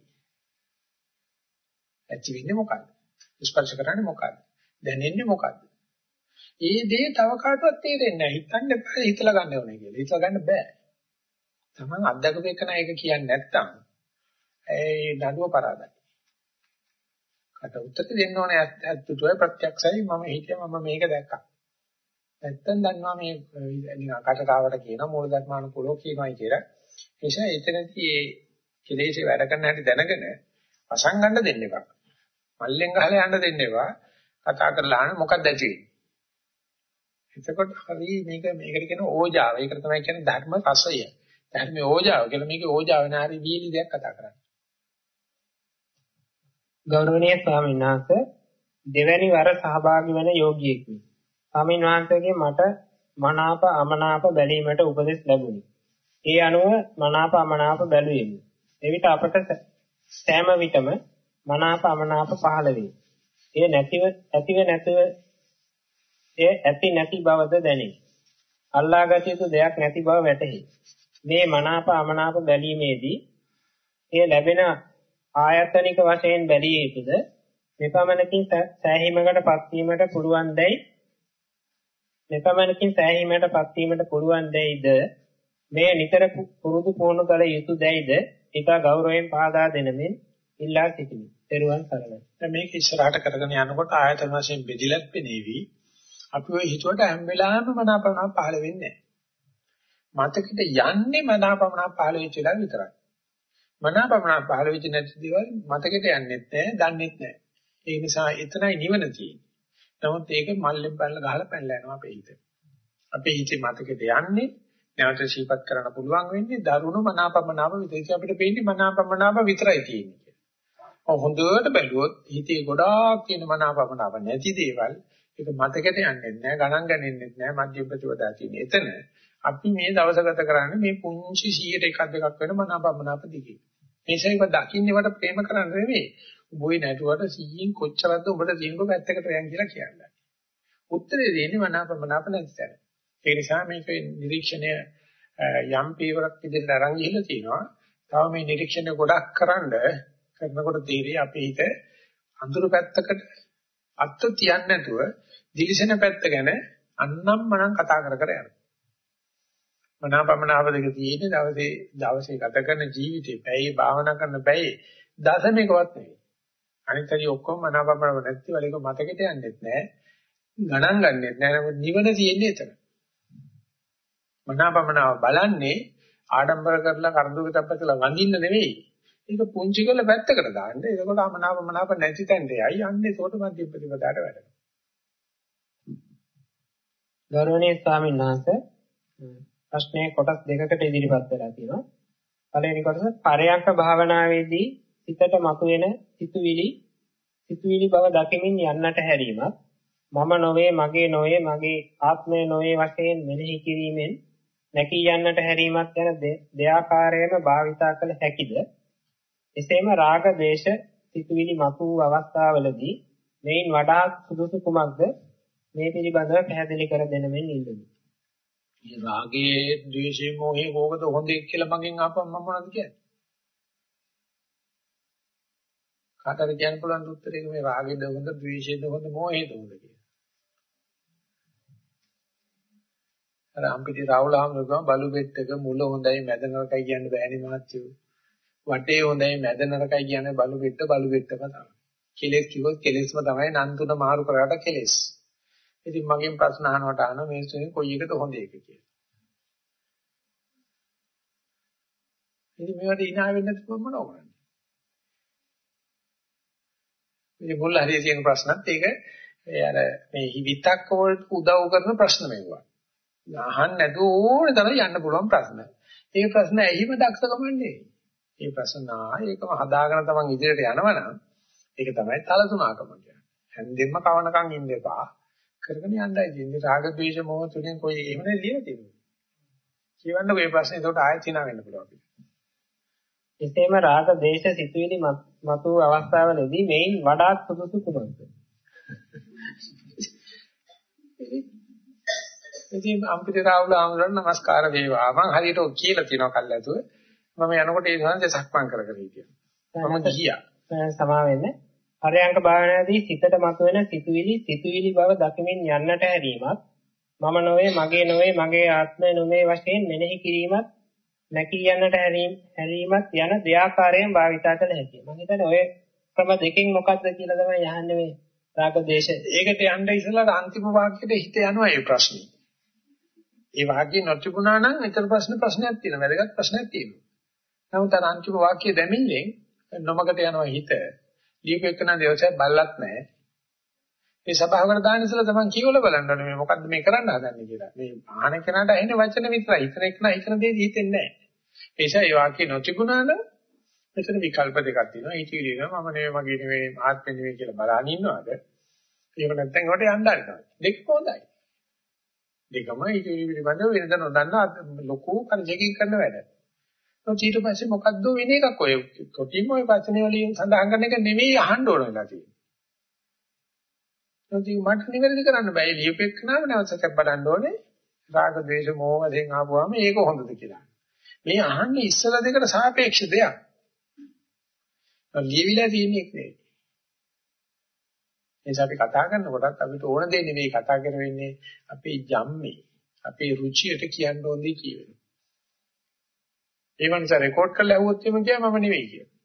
ඇති වෙන්නේ මොකක්ද? ස්පර්ශ කරන්නේ මොකක්ද? දැනෙන්නේ මොකක්ද? ඒ දේ තව කාටවත් තේරෙන්නේ නැහැ. හිතන්න බෑ හිතලා ගන්න ඕනේ කියලා. හිතලා ගන්න බෑ. Taman අත්දකපු එක නෑ ඒක කියන්නේ නැත්තම් ඒ නඩුව පරාදයි. කට උත්තර දෙන්න ඕනේ ඇත්තටම ප්‍රත්‍යක්ෂයි මම හිතේ මම මේක දැක්කා. නැත්තම් දන්නවා මේ නිකන් කටකාවට කියන මූල ධර්මානුකූලව කියනවායි කියලා. ඒ නිසා එතනදී ඒ කෙලෙසේ වැඩ කරන හැටි දැනගෙන අසංගන්න දෙන්න එපා. මල්ලෙන් ගහලා යන්න දෙන්න එපා. කතා කරලා අහන්න මොකක්ද ඇති වෙන්නේ. එතකොට හරි මේක මේකට කියන ඕජාව. ඒකට තමයි කියන්නේ ධර්ම රසය. ධර්මයේ ඕජාව කියලා මේකේ ඕජාව නාරි වීලි දෙයක් කතා කරන්නේ. ගෞරවනීය ස්වාමීන් වහන්සේ දෙවැනි වර සහභාගී වන යෝගියෙකි. ස්වාමීන් වහන්සේගේ මට මනාප අමනාප බැලීමට උපදෙස් ලැබුණි. ඒ අනුව මනාප අමනාප බැලුවෙමි. එවිට අපට සෑම විටම මනාප අමනාප පහළ වේ. ඒ නැතිව ඇතිව නැතිව ඒ ඇති නැති බවද දැනේ. අල්ලාගත යුතු දෙයක් නැති බව වැටහි. මේ මනාප අමනාප බැලීමේදී ඒ ලැබෙන ආයතනික වශයෙන් බැලිය යුතුද? මෙපමණකින් සෑහීමකටපත් වීමට පුළුවන් දැයි මෙපමණකින් සෑහීමකටපත් වීමට පුළුවන් දැයිද මේ නිතර පුරුදු පුහුණු කළ යුතු දැයිද ඊට ගෞරවයෙන් පහදා දෙනමින් ඉල්ලා සිටිමි. ත්වන් සරණයි. දැන් මේක ඉස්සරහට කරගෙන යනකොට ආයතන වශයෙන් බෙදිලත් පෙනේවි. අපි ඔය හිතුවට හැම වෙලාවෙම මනාපමනා පහළ වෙන්නේ නැහැ. මතකෙට යන්නේ මනාපමනා පහළ වෙච්ච වෙලාව විතරයි. මනාපමනා පහළ වෙච්ච නැති දේවල් මතකෙට යන්නෙත් නැහැ, දන්නෙත් නැහැ. ඒ නිසා එතනයි නිවන තියෙන්නේ. නමුත් ඒක මල්ලෙන් පැනලා ගහලා පැනලා යනවා අපේ හිතේ. අපේ හිතේ මතකෙට යන්නේ නැවත ශීපත් කරන්න පුළුවන් වෙන්නේ දරුණු මනාපමනාව විතරයි. අපිට පේන්නේ මනාපමනාව විතරයි තියෙන්නේ කියලා. හොඳට බැලුවොත් හිතේ ගොඩාක් තියෙන මනාපමනාව නැති දේවල් ඒක මතකෙට යන්නේ නැහැ, ගණන් ගන්නෙත් නැහැ, මධ්‍ය ප්‍රතිපදා තියෙන. එතන අපි මේ දවස ගත කරන්නේ මේ පුංචි සීයට එකක් දෙකක් වෙන මනාපමනාප දිගේ. මේ ශරීරය දකින්නේ වට ප්‍රේම කරන්න නෙවෙයි. උඹේ නැටුවට සීයෙන් කොච්චරද උඹට තියෙනක පැත්තකට යන් කියලා කියන්නේ. උත්තරේ දෙන්නේ මනාපමනාප නැති තැන. ඒ නිසා මේක නිරීක්ෂණය යම් පීවරක් විදිහට අරන් ගිහිල්ලා තියෙනවා. තව මේ නිරීක්ෂණය ගොඩක් කරන්න කරනකොට තීරිය අපේ හිත අඳුරු පැත්තකට අත්ත තියන්නේ නැතුව දිලිසෙන පැත්ත ගැන අන්නම් මනම් කතා කර කර යනවා. මනාපමනාප දෙක තියෙන්නේ දවසේ දවසේ ගත කරන ජීවිතේ පැයේ භාවනා කරන පැයේ දශමිකවත් නෙවෙයි. අනිත් හරි ඔක්කොම මනාපමනාප නැති වල එක මතකෙට යන්නේත් නැහැ. ගණන් ගන්නෙත් නැහැ. නමුත් නිවන තියෙන්නේ එතන. මනාපමනාප බලන්නේ ආඩම්බර කරලා කරදොක තප්පතලා වඳින්න නෙවෙයි. ඒක පුංචි කරලා පැත්තකට දාන්න. එතකොට මනාපමනාප නැති තැනට යයි. යන්නේ ඒකට මධ්‍ය ප්‍රතිපදාට වැඩ. ගෞරවනීය ස්වාමීන් වහන්සේ ප්‍රශ්නයේ කොටස් දෙකකට ඉදිරිපත් වෙලා තියෙනවා. පළවෙනි කොටස පරයන්ක භාවනාවේදී සිතට මතුවෙන සිතුවිලි සිතුවිලි බව දකිමින් යන්නට හැරීමත් මම නොවේ මගේ නොවේ මගේ ආත්මය නොවේ වශයෙන් මෙනෙහි කිරීමෙන් නැකී යන්නට හැරීමත් යන දෙආකාරයෙන්ම භාවිතා කළ හැකිද? එසේම රාග දේශ සිතුවිලි මතු වූ අවස්ථාවලදී මේන් වඩා සුදුසු කුමක්ද? මේ පිළිබඳව පැහැදිලි කර දෙන්න මෙන් ඉල්ලමි. මේ රාගයේ, ද්වේෂයේ, මොහේ කෝකද හොඳේ කියලා මගෙන් අහපම් මම මොනවද කියන්නේ? කාටද කියන්න පුළුවන් උත්තරේ මේ රාගයේද හොඳ, ද්වේෂයේද හොඳ, මොහේද හොඳ කියලා? අර අම්පිටි රාහුල හාමුදුරුවෝ බලු බෙට්ටක මුල හොඳයි මැද නරකයි කියන්න බෑනේ මහත්තයෝ. වටේ හොඳයි මැද නරකයි කියන්නේ බලු බෙට්ට බලු බෙට්ටම තමයි. කෙලෙස් කිව්වොත් කෙලෙස්ම තමයි නන්තුන මාරු කරාට කෙලෙස්. ඉතින් මගෙන් ප්‍රශ්න අහනවට අහන මේ සුනේ කොයි එකද හොඳ එක කියලා. ඉතින් මේවට ඉනා වෙන්නේ නැත්නම් මොනව කරන්නේ? ඉතින් මුල් හරිය තියෙන ප්‍රශ්නත් ඒක ඒ අර මේ හිවිතක් වලට උදව් කරන ප්‍රශ්න මේවා. අහන්න නැතුව ඕනේ තරම් යන්න පුළුවන් ප්‍රශ්න. ඒ ප්‍රශ්න ඇහිම දක්ෂකම නෙවෙයි. මේ ප්‍රශ්න ආයෙකම හදාගෙන තමන් ඉදිරියට යනවනම් ඒක තමයි තලතුණකම කියන්නේ. හැන්දෙන්න කවනකම් ඉන්න එපා. කරගෙන යන්නයි ඉන්නේ. රාග ද්වේෂ මොහ තුලින් કોઈ එහෙමනේ ලියලා තියෙන්නේ. කියවන්න මේ ප්‍රශ්නේ ඒකට ආයෙත් hina වෙන්න පුළුවන්. එසේම රාග දේශ සිතුවිලි මතු අවස්ථාවලදී මේන් වඩාත් සුදුසු කුමක්ද? ඉතින් අම්පිට රාහුල ආමරණ නමස්කාර වේවා. මම හරියට ඔය කියලා තියෙනවා කල්ලාතුව. මම යනකොට ඒ සඳහන් සක්මන් කර කර හිටියා. මම ගියා. සමා වෙන්න. පරයන්ක භාවනාවේදී සිතට මතුවෙන සිතුවිලි සිතුවිලි බව දකිමින් යන්නට හැරීමත් මම නොවේ මගේ නොවේ මගේ ආත්මය නොවේ වශයෙන් මෙනෙහි කිරීමත් නැකී යන්නට හැරීමත් යන දෙආකාරයෙන් භාවිතා කළ හැකියි. මම හිතන්නේ ඔය ක්‍රම දෙකෙන් මොකක්ද කියලා තමයි අහන්නේ මේ රාග දේශ. ඒකට යන්න ඉස්සලා අන්තිම වාක්‍යෙට හිත යනවා මේ ප්‍රශ්නේ. ඒ වාක්‍ය නොතිබුණා නම් ඊතර ප්‍රශ්න ප්‍රශ්නයක් තියෙනවා. වැදගත් ප්‍රශ්නයක් තියෙනවා. නමුත් අර අන්තිම වාක්‍ය දෙමින්ෙන් නොමකට යනවා හිත. ලියපු එකන දවසේ බල්ලත් නැහැ. මේ සභාවකට දාන්න ඉස්සලා තමයි කියවල බලන්න ඕනේ මේ මොකද්ද මේ කරන්න හදන්නේ කියලා. මේ ආහන කෙනාට ඇහෙන වචන විතරයි. හිතන එක නා හිතන දේ හිතෙන්නේ නැහැ. ඒ නිසා මේ වාක්‍ය නොතිබුණා නම් මෙතන විකල්ප දෙකක් තියෙනවා. ඒ කියනවා මම නෙවෙයි මගේ නෙවෙයි ආත්මෙ නෙවෙයි කියලා බලන් ඉන්නවද? ඒක නැත්නම් ඒකට යන්න හරිනවා. දෙක හොඳයි. දෙකම ඊට පිළිබඳව වෙනද නොදන්න ලොකු කන්ජකින් කරන වැඩ. ඊට පස්සේ මොකද්ද වෙන එකක් ඔය කොටිම ඔය වචනේ වලින් සඳහන් කරන එක නෙවෙයි අහන්න ඕන වෙලා තියෙන්නේ. ඒකයි මට නිවැරදි කරන්න බෑ. ලියුපෙක් නාම නැවසක් බලන්න ඕනේ. රාග ද්වේෂ මෝහ වශයෙන් ආපුවාම ඒක හොඳද කියලා. මේ අහන්නේ ඉස්සලා දෙකට සාපේක්ෂ දෙයක්. ලියවිලා තියෙන එක නෙවෙයි. එනිසා අපි කතා කරනකොටත් අපිට ඕන දේ නෙවෙයි කතා කරවෙන්නේ අපේ ජම්මේ අපේ රුචියට කියන්න ඕනේ කියවෙනවා. ඒ වන්ස රෙකෝඩ් කරලා ඇහුවොත් එimhe කියයි මම නෙවෙයි කියලා.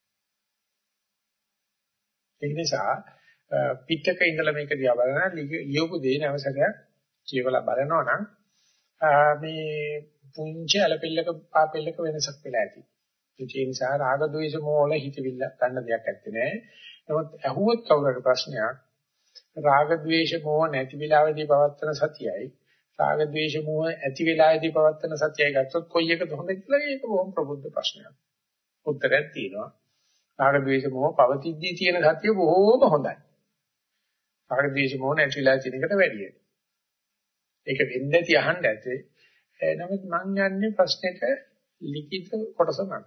ඒ නිසා පිටක ඉඳලා මේක දිහා බලන ලියපු දේ නැවසකයක් කියවලා බලනවා නම් මේ පුංචි අලපෙල්ලක පාපෙල්ලක වෙනසක් වෙලා ඇති. ඒ නිසා රාග ద్వේෂ මොහොල හිතවිල්ල ගන්න දෙයක් නැත්තේ නෑ. නමුත් ඇහුවොත් කවුරුහරි ප්‍රශ්නයක් රාග ద్వේෂ මොහ නැති වෙලාවේදී පවත්තන සතියයි රාග ద్వේෂ මොහ ඇති වෙලාවේදී පවත්තන සතියයි ගත්තොත් කොයි එකද හොඳ කියලා ඒක බොහොම ප්‍රබුද්ධ ප්‍රශ්නයක්. උත්තරයක් තියෙනවා. රාග ద్వේෂ මොහ පවතිද්දී තියෙන සතිය බොහොම හොඳයි. රාග ద్వේෂ මොහ නැති වෙලාවේ තියෙන එකට වැඩියි. ඒක වෙන්නේ නැති අහන්න ඇත්තේ නමුත් මම යන්නේ ප්‍රශ්නෙට ලිඛිත කොටස මත.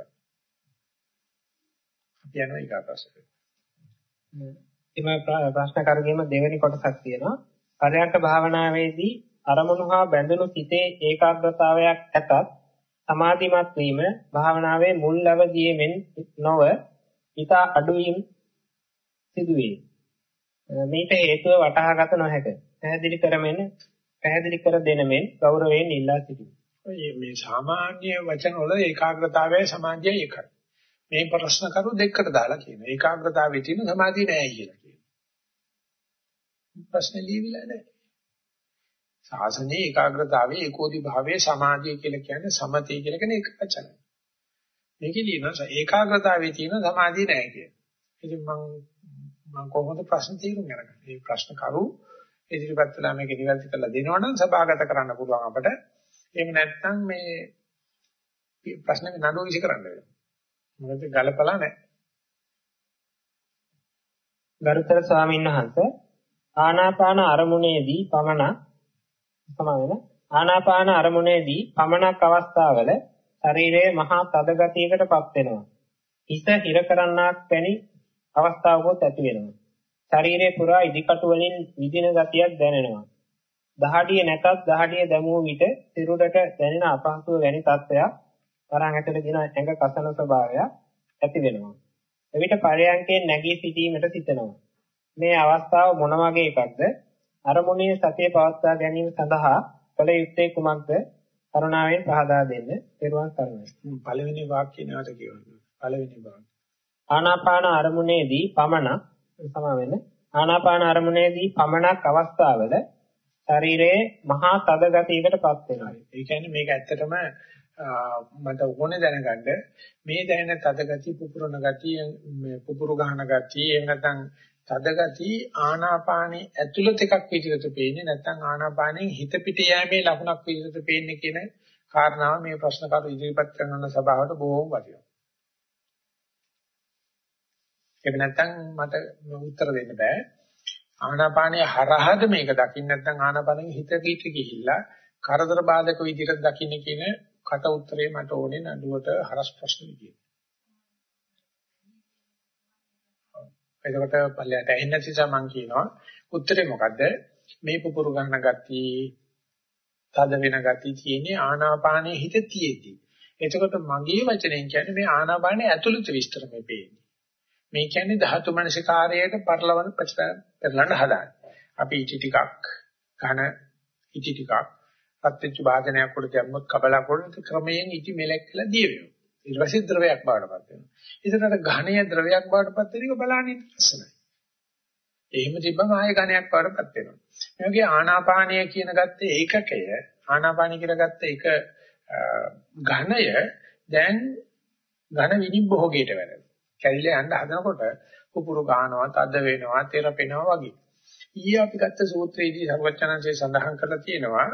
අපි යනවා ඊගා ප්‍රශ්නෙට. එම ප්‍රශ්න කරගෙම දෙවෙනි කොටසක් තියෙනවා. පරයන්ක භාවනාවේදී අරමුණු හා බැඳුණු සිතේ ඒකාග්‍රතාවයක් ඇතත් සමාධිමත් වීම භාවනාවේ මුල් අවධියෙමින් නොව ඊට අඩුවීම් සිදුවේ. මේට හේතුව වටහාගත නොහැක. පැහැදිලි කරමින් පැහැදිලි කර දෙන මෙන් ගෞරවයෙන් ඉල්ලා සිටිමි. මේ සාමාන්‍ය වචන වල ඒකාග්‍රතාවයයි සමාධියයි එකයි. මේ ප්‍රශ්න කරු දෙකකට දාලා කියනවා. ඒකාග්‍රතාවයේ තියෙන සමාධිය නෑ කියලා කියනවා. ප්‍රශ්න ලියවිලා නෑ. සාසනයේ ඒකාග්‍රතාවයේ ඒකෝදි භාවයේ සමාධිය කියලා කියන්නේ සමතේ කියලා කියන එක වචන. මේකේ ලියනවා ඒකාග්‍රතාවයේ තියෙන සමාධිය නෑ කියලා. ඉතින් මම මම කොහොමද ප්‍රශ්න තීරුම් ගන්නේ? මේ ප්‍රශ්න කරු ඉදිරිපත් කළා මේක නිවැරදි කරලා දෙනවනම් සභාගත කරන්න පුළුවන් අපට. එහෙම නැත්නම් මේ ප්‍රශ්නේ නඩුව විසි කරන්න වෙනවා. මොකද ගලපලා නැහැ. ගරුතර ස්වාමීන් වහන්සේ ආනාපාන අරමුණේදී පමණ සමාවෙන ආනාපාන අරමුණේදී පමණක් අවස්ථාවල ශරීරයේ මහා තද ගතියකටපත් වෙනවා. හිත හිර කරන්නාක් වැනි අවස්ථාවකත් ඇති වෙනවා. ශරීරයේ පුරා ඉදිකටු වලින් විදින ගතියක් දැනෙනවා. දහඩිය නැතත් දහඩිය දැමුව විට සිරුරට දැනෙන අපහසුව වැනි තත්ත්වයක් වරන් ඇතුළේ දින ඇඟ කසන ස්වභාවය ඇති වෙනවා. එවිට පරයන්කෙන් නැගී සිටීමට සිතනවා. මේ අවස්ථාව මොන වගේ එකක්ද? අරමුණේ සතිය පවත්වා ගැනීම සඳහා කළ යුත්තේ කුමක්ද? කරුණාවෙන් පහදා දෙන්න. ත්වන් සරණයි. පළවෙනි වාක්‍යය නැවත කියවන්න. පළවෙනි වාක්‍යය. ආනාපාන අරමුණේදී පමණ සමා වෙන ආනාපාන අරමුණේදී පමණක් අවස්ථාවල ශරීරයේ මහා තද ගතියකටපත් වෙනවා. ඒ කියන්නේ මේක ඇත්තටම මට ඕනේ දැනගන්න මේ දැනෙන තද ගතිය, පුපුරන ගතිය, මේ පුපුරු ගහන ගතිය, එහෙම නැත්නම් තද ගතිය ආනාපානයේ ඇතුළත එකක් විදිහට පේන්නේ නැත්නම් ආනාපානයෙන් හිත පිට යෑමේ ලකුණක් විදිහට පේන්නේ කියන කාරණාව මේ ප්‍රශ්න කරු ඉදිරිපත් කරන සභාවට බොහොම වටිනවා. ඒක නැත්නම් මට උත්තර දෙන්න බෑ. ආනාපානයේ හරහද මේක දකින්න නැත්නම් ආනාපානෙන් හිත කීට ගිහිල්ලා කරදර බාධක විදිහට දකින්න කියන කට උත්තරේ මට ඕනේ නඩුවට හරස් ප්‍රශ්න විදියට. එතකොට පල්ලයට ඇහෙන්න නිසා මම කියනවා උත්තරේ මොකද්ද? මේ පුපුරු ගන්න ගතිය, තද වෙන ගතිය තියෙන්නේ ආනාපානයේ හිත තියෙද්දි. එතකොට මගේ වචනෙන් කියන්නේ මේ ආනාපානයේ ඇතුළත විස්තර මේ පේන්නේ. මේ කියන්නේ ධාතු මනසිකාරයට පරිලවන පෙරලන්න හදාන්නේ. අපි ඉටි ටිකක් ඝන ඉටි ටිකක් අත්‍යච්ච වාදනයක් උඩ දැම්මොත් කබලක් උඩ ක්‍රමයෙන් ඉටි මෙලෙක් කියලා දිය වෙනවා. ඊට පස්සේ ද්‍රවයක් බවටපත් වෙනවා. ඒකට ඝනය ද්‍රවයක් බවටපත් වෙන එක බලන්නේ ලස්සනයි. එහෙම තිබ්බම ආයෙ ඝනයක් බවටපත් වෙනවා. මේ වගේ ආනාපානය කියන ගත්තේ ඒකකය ආනාපානය කියලා ගත්ත එක ඝනය දැන් ඝන විනිභෝගයට වැඩෙනවා. කැරිලා යන්න හදනකොට කුපුරු ගන්නවා, තද වෙනවා, තෙරපෙනවා වගේ. ඊයේ අපි ගත්ත සූත්‍රයේදී සර්වචනංශය සඳහන් කරලා තියෙනවා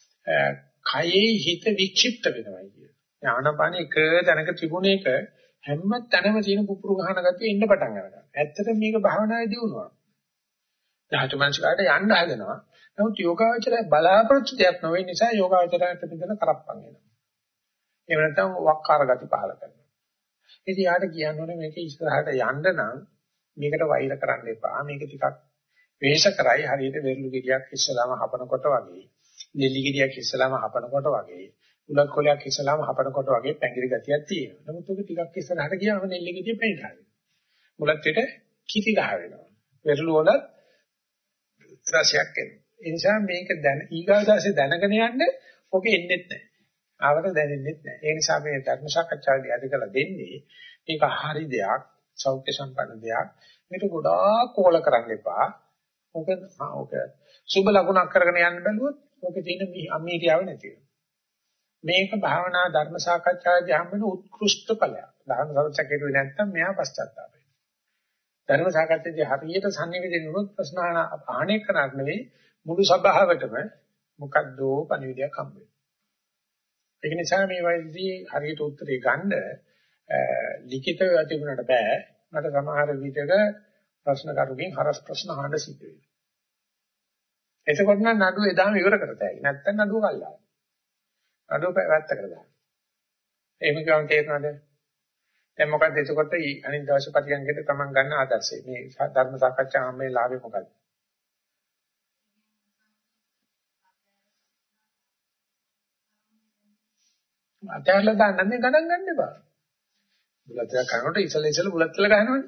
කයේ හිත වික්ෂිප්ත වෙනවා කියන. ආනාපාන එක තැනක තිබුණ එක හැම තැනම තියෙන කුපුරු ගහන ගතිය ඉන්න පටන් ගන්නවා. ඇත්තටම මේක භාවනාවේ දියුණුවක්. ධාතු මනසකට යන්න හදනවා. නමුත් යෝගාවචරය බලාපොරොත්තු දෙයක් නොවේ නිසා යෝගාවචරයට පිටන කරප්පන් වෙනවා. එහෙම නැත්නම් වක්කාර ගති පහල කරනවා. ඉතින් යාට කියන්න ඕනේ මේක ඉස්සරහට යන්න නම් මේකට වෛර කරන්න එපා. මේක ටිකක් වේශ කරයි හරියට වෙරළු ගෙඩියක් ඉස්සලාම හපනකොට වගේ, නෙල්ලි ගෙඩියක් ඉස්සලාම හපනකොට වගේ, උලක් කොලයක් ඉස්සලාම හපනකොට වගේ පැංගිරි ගතියක් තියෙනවා. නමුත් ඔක ටිකක් ඉස්සරහට ගියාම නෙල්ලි ගෙඩිය පැංගිරි ගන්නවා. මුලත් පිට කිසි ගහ වෙනවා. වෙරළු වල රසයක් එනවා. ඒ නිසා මේක දැන ඊගාදාසේ දැනගෙන යන්න ඔක එන්නේ නැහැ. ආවට දැනෙන්නේ නැහැ. ඒ නිසා මේ ධර්ම සාකච්ඡාවේදී අද කළ දෙන්නේ මේක හරි දෙයක්, සෞඛ්‍ය සම්පන්න දෙයක්. මේක ගොඩාක් කෝල කරන්න එපා. ඔක ඔක සුබ ලකුණක් කරගෙන යන්න බැලුවොත් ඔකේ තියෙන අමීරියාව නැති වෙනවා. මේක භාවනා ධර්ම සාකච්ඡාවේදී හම්බෙන උත්කෘෂ්ඨ ඵලයක්. ධර්ම සාකච්ඡා කෙරුවේ නැත්නම් මෙහා පශ්චාත්තාප වෙනවා. ධර්ම සාකච්ඡාවේදී හරියට සංනිවේදනය වුණොත් ප්‍රශ්න අහන්නේ කරන්නේ නෙවෙයි මුළු සභාවටම මොකද්දෝ පණිවිඩයක් හම්බ වෙනවා. ඒක නිසා මේ වයිදී හරියට උත්තරේ ගන්න ලිඛිතව තිබුණාට බෑ. මට සමහර විටක ප්‍රශ්න කරුගෙන් හරස් ප්‍රශ්න අහන්න සිද්ධ වෙනවා. එතකොට නම් නඩුව එදාම ඉවර කරතයි. නැත්තම් නඩුව කල්ලා. අඩුව පැවැත්ත කරලා. එහෙම ගමන් තේරෙනවද? දැන් මොකද එතකොට අනිත් දවසේ පරිගණකයට තමන් ගන්න ආදර්ශය. මේ ධර්ම සාකච්ඡාව මේ ලාභේ මොකද්ද? අතහැරලා දාන්නන්නේ ගණන් ගන්න එපා. බුලත් ටික කනකොට ඉසල ඉසල බුලත් ටික ගහනවනේ.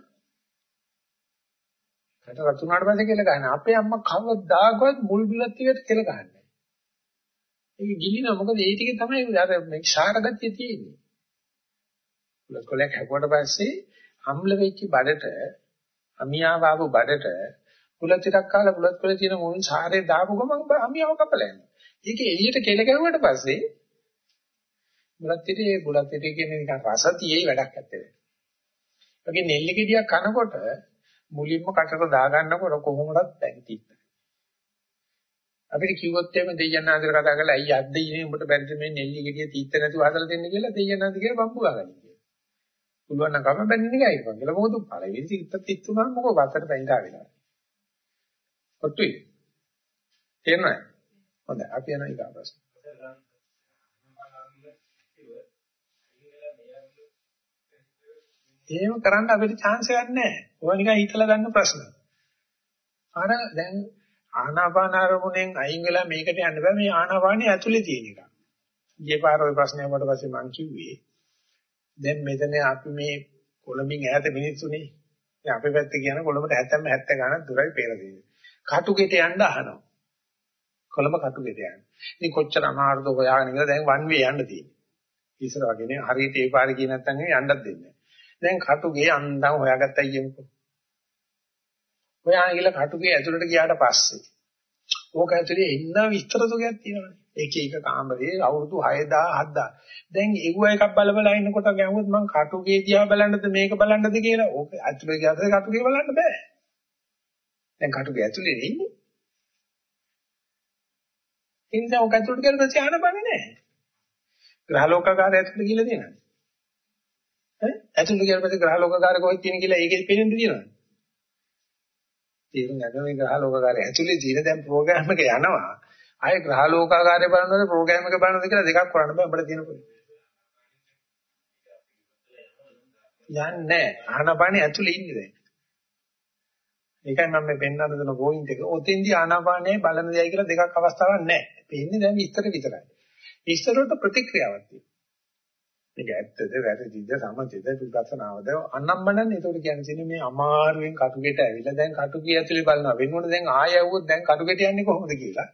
කට රතුනාට පස්සේ කියලා ගන්න. අපේ අම්මා කවදාකවත් මුල් බුලත් ටිකට කියලා ගහන්නේ. ඒක ගිලින මොකද ඒ ටික තමයි අර මේ ක්ෂාරගතිය තියෙන්නේ. බුලත් කොලයක් හැපුවට පස්සේ අම්ල වෙච්ච බඩට අමියාව ආපු බඩට බුලත් ටිකක් කාලා බුලත් කොලේ තියෙන මුල් සාරේ දාපු ගමන් අමියාව කපලා යනවා. ඒක එළියට කෙල ගැහුවට පස්සේ බුලත් ටිකේ බුලත් ටිකේ කියන්නේ නිකන් රස තියේ වැඩක් නැත්තේ. ඒකේ නෙල්ලි ගෙඩියක් කනකොට මුලින්ම කටට දා ගන්නකොට කොහොමදත් දැක්ටි. අපිට කිව්වොත් එimhe දෙයයන් ආන්දර කතා කරලා අයිය අද්ද ඉන්නේ උඹට බැරිද මේ නෙල්ලි ගෙඩිය තීත්ත නැතුව හදලා දෙන්න කියලා දෙයයන් ආන්දර කියලා බම්බු ගාගන්න කියලා. පුළුවන් නම් කම බැන්නේ නෑ ඒක කියලා. මොකද පළවෙනි තීත්ත තිත්තුනම මොකෝ වත්තට බැඳා වෙනවා. ඔට්ටුයි. තේරෙනවද? හොඳයි අපි යනවා ඊගා ප්‍රශ්න. එහෙම කරන්න අපිට chance එකක් නැහැ. ඔය නිකන් හිතලා ගන්න ප්‍රශ්න. අර දැන් ආනාපාන අරමුණෙන් අයින් වෙලා මේකට යන්න බෑ මේ ආනාපානිය ඇතුලේ තියෙන එක. ඊයේ පාර ওই ප්‍රශ්නේ වලට පස්සේ මම කිව්වේ දැන් මෙතන අපි මේ කොළඹින් ඈත මිනිස්සුනේ. දැන් අපේ පැත්තේ කියන කොළඹට හැත්තෑව හැත්තෑ ගණන් දුරයි පේලා තියෙන්නේ. කටුගෙට යන්න අහනවා. කොළඹ කටුගෙට යන්න. ඉතින් කොච්චර අමාරුද හොයාගෙන ඉඳලා දැන් වන් වේ යන්න තියෙන්නේ. ඉස්සර වගේ නේ හරියට ඒ පාරේ ගියේ නැත්නම් යන්නත් දෙන්නේ නැහැ. දැන් කටුගේ අන්දම් හොයාගත්තා කියමුකෝ. හොයාගෙන ගිහලා කටුගේ ඇතුළට ගියාට පස්සේ ඕක ඇතුලේ ඉන්න විස්තර සුගයක් තියෙනවානේ. එක එක කාමරේ අවුරුදු හය දහස් හත් දහස්. දැන් ඒව එකක් බල බල ඉන්නකොට ගැහුවොත් මං කටුගේ දිහා බලන්නද මේක බලන්නද කියලා ඕක ඇතුලේ ගියාට කටුගේ බලන්න බෑ. දැන් කටුගේ ඇතුලේ ඉන්නේ. ඉතින් ඕක ඇතුලට ගියම ප්‍රතිආන බන්නේ නැහැ. ග්‍රහලෝකාකාරය ඇතුලට ගිහලා තියෙනවා. ඇතුළට ගියාට පස්සේ ග්‍රහලෝකකාරය කොහෙද තියෙන කියලා ඒකෙදි පේන්නේ තියෙනවද? තේරුම් ගන්න මේ ග්‍රහලෝකකාරය ඇතුළේ තියෙන දැන් ප්‍රෝග්‍රෑම් එක යනවා. ආයේ ග්‍රහලෝකකාරය බලනකොට ප්‍රෝග්‍රෑම් එක බලනද කියලා දෙකක් කරන්න බෑ අපිට තියෙන පොඩි. යන්නේ නැහැ. ආනාපානිය ඇතුළේ ඉන්නේ දැන්. ඒකයි මම මේ පෙන්නන්න දෙන පොයින්ට් එක. ඔතෙන්දී ආනාපානිය බලන දෙයයි කියලා දෙකක් අවස්ථාවක් නැහැ. පේන්නේ දැන් විස්තර විතරයි. විස්තරවලට ප්‍රතික්‍රියාවක් තියෙනවා. මේක ඇත්තද වැරදිද සමතේද විපස්සනාවද අනම්මනන්නේ ඒකට කියන්නේ මේ අමාරුවෙන් කටුගෙට ඇවිල්ලා දැන් කටුගේ ඇතුලේ බලනවා වෙනකොට දැන් ආය යවුවොත් දැන් කටුගෙට යන්නේ කොහොමද කියලා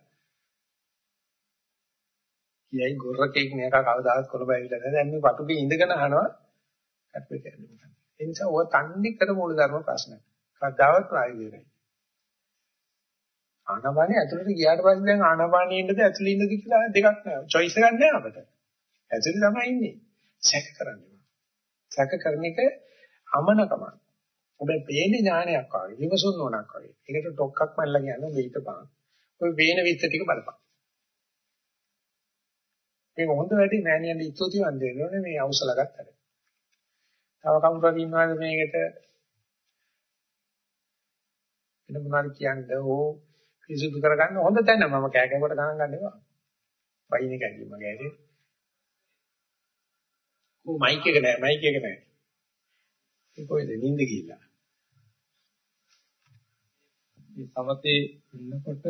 කියයි ගොරකෙක් මේක කවදාවත් කොළඹ ඇවිල්ලා නැහැ දැන් මේ කටුගේ ඉඳගෙන අහනවා කටුගෙට යන්නේ මොකක්ද ඒ නිසා ඔය තන්නේ කර මූල ධර්ම ප්‍රශ්න කවදාවත් ප්‍රායෝගිකයි නැහැ ආනාපානිය ඇතුලට ගියාට පස්සේ දැන් ආනාපානියේ ඉන්නද ඇතුලේ ඉන්නද කියලා දෙකක් නෑ choice එකක් නෑ අපිට ඇතුලේ තමයි ඉන්නේ සැක කරන්නේ. සැක කරන එක අමනකම. ඔබේ පේන ඥානයක් වගේ, විමසුන් නොනක් වගේ. ඒකට ඩොක්කක් මල්ලා කියන්නේ මේකපන්. ඔය වේන විත්ත ටික බලපන්. මේක හොඳ වැඩි මෑනියන් ඉස්සෝති වන්දේ නෝනේ මේ අවසල ගත්තට. තව කවුරුහරි ඉන්නවද මේකට? වෙන මොනවාරි කියන්නේ ඕ පිසුදු කරගන්න හොඳ තැන මම කෑකකට ගණන් ගන්න ඒවා. වයින් එක ඇඟි මගේ ඇරේ. ඔව් මයික් එක නෑ මයික් එක නෑ. ඒ කොහෙද නින්ද ගිහිල්ලා. මේ සමතේ ඉන්නකොට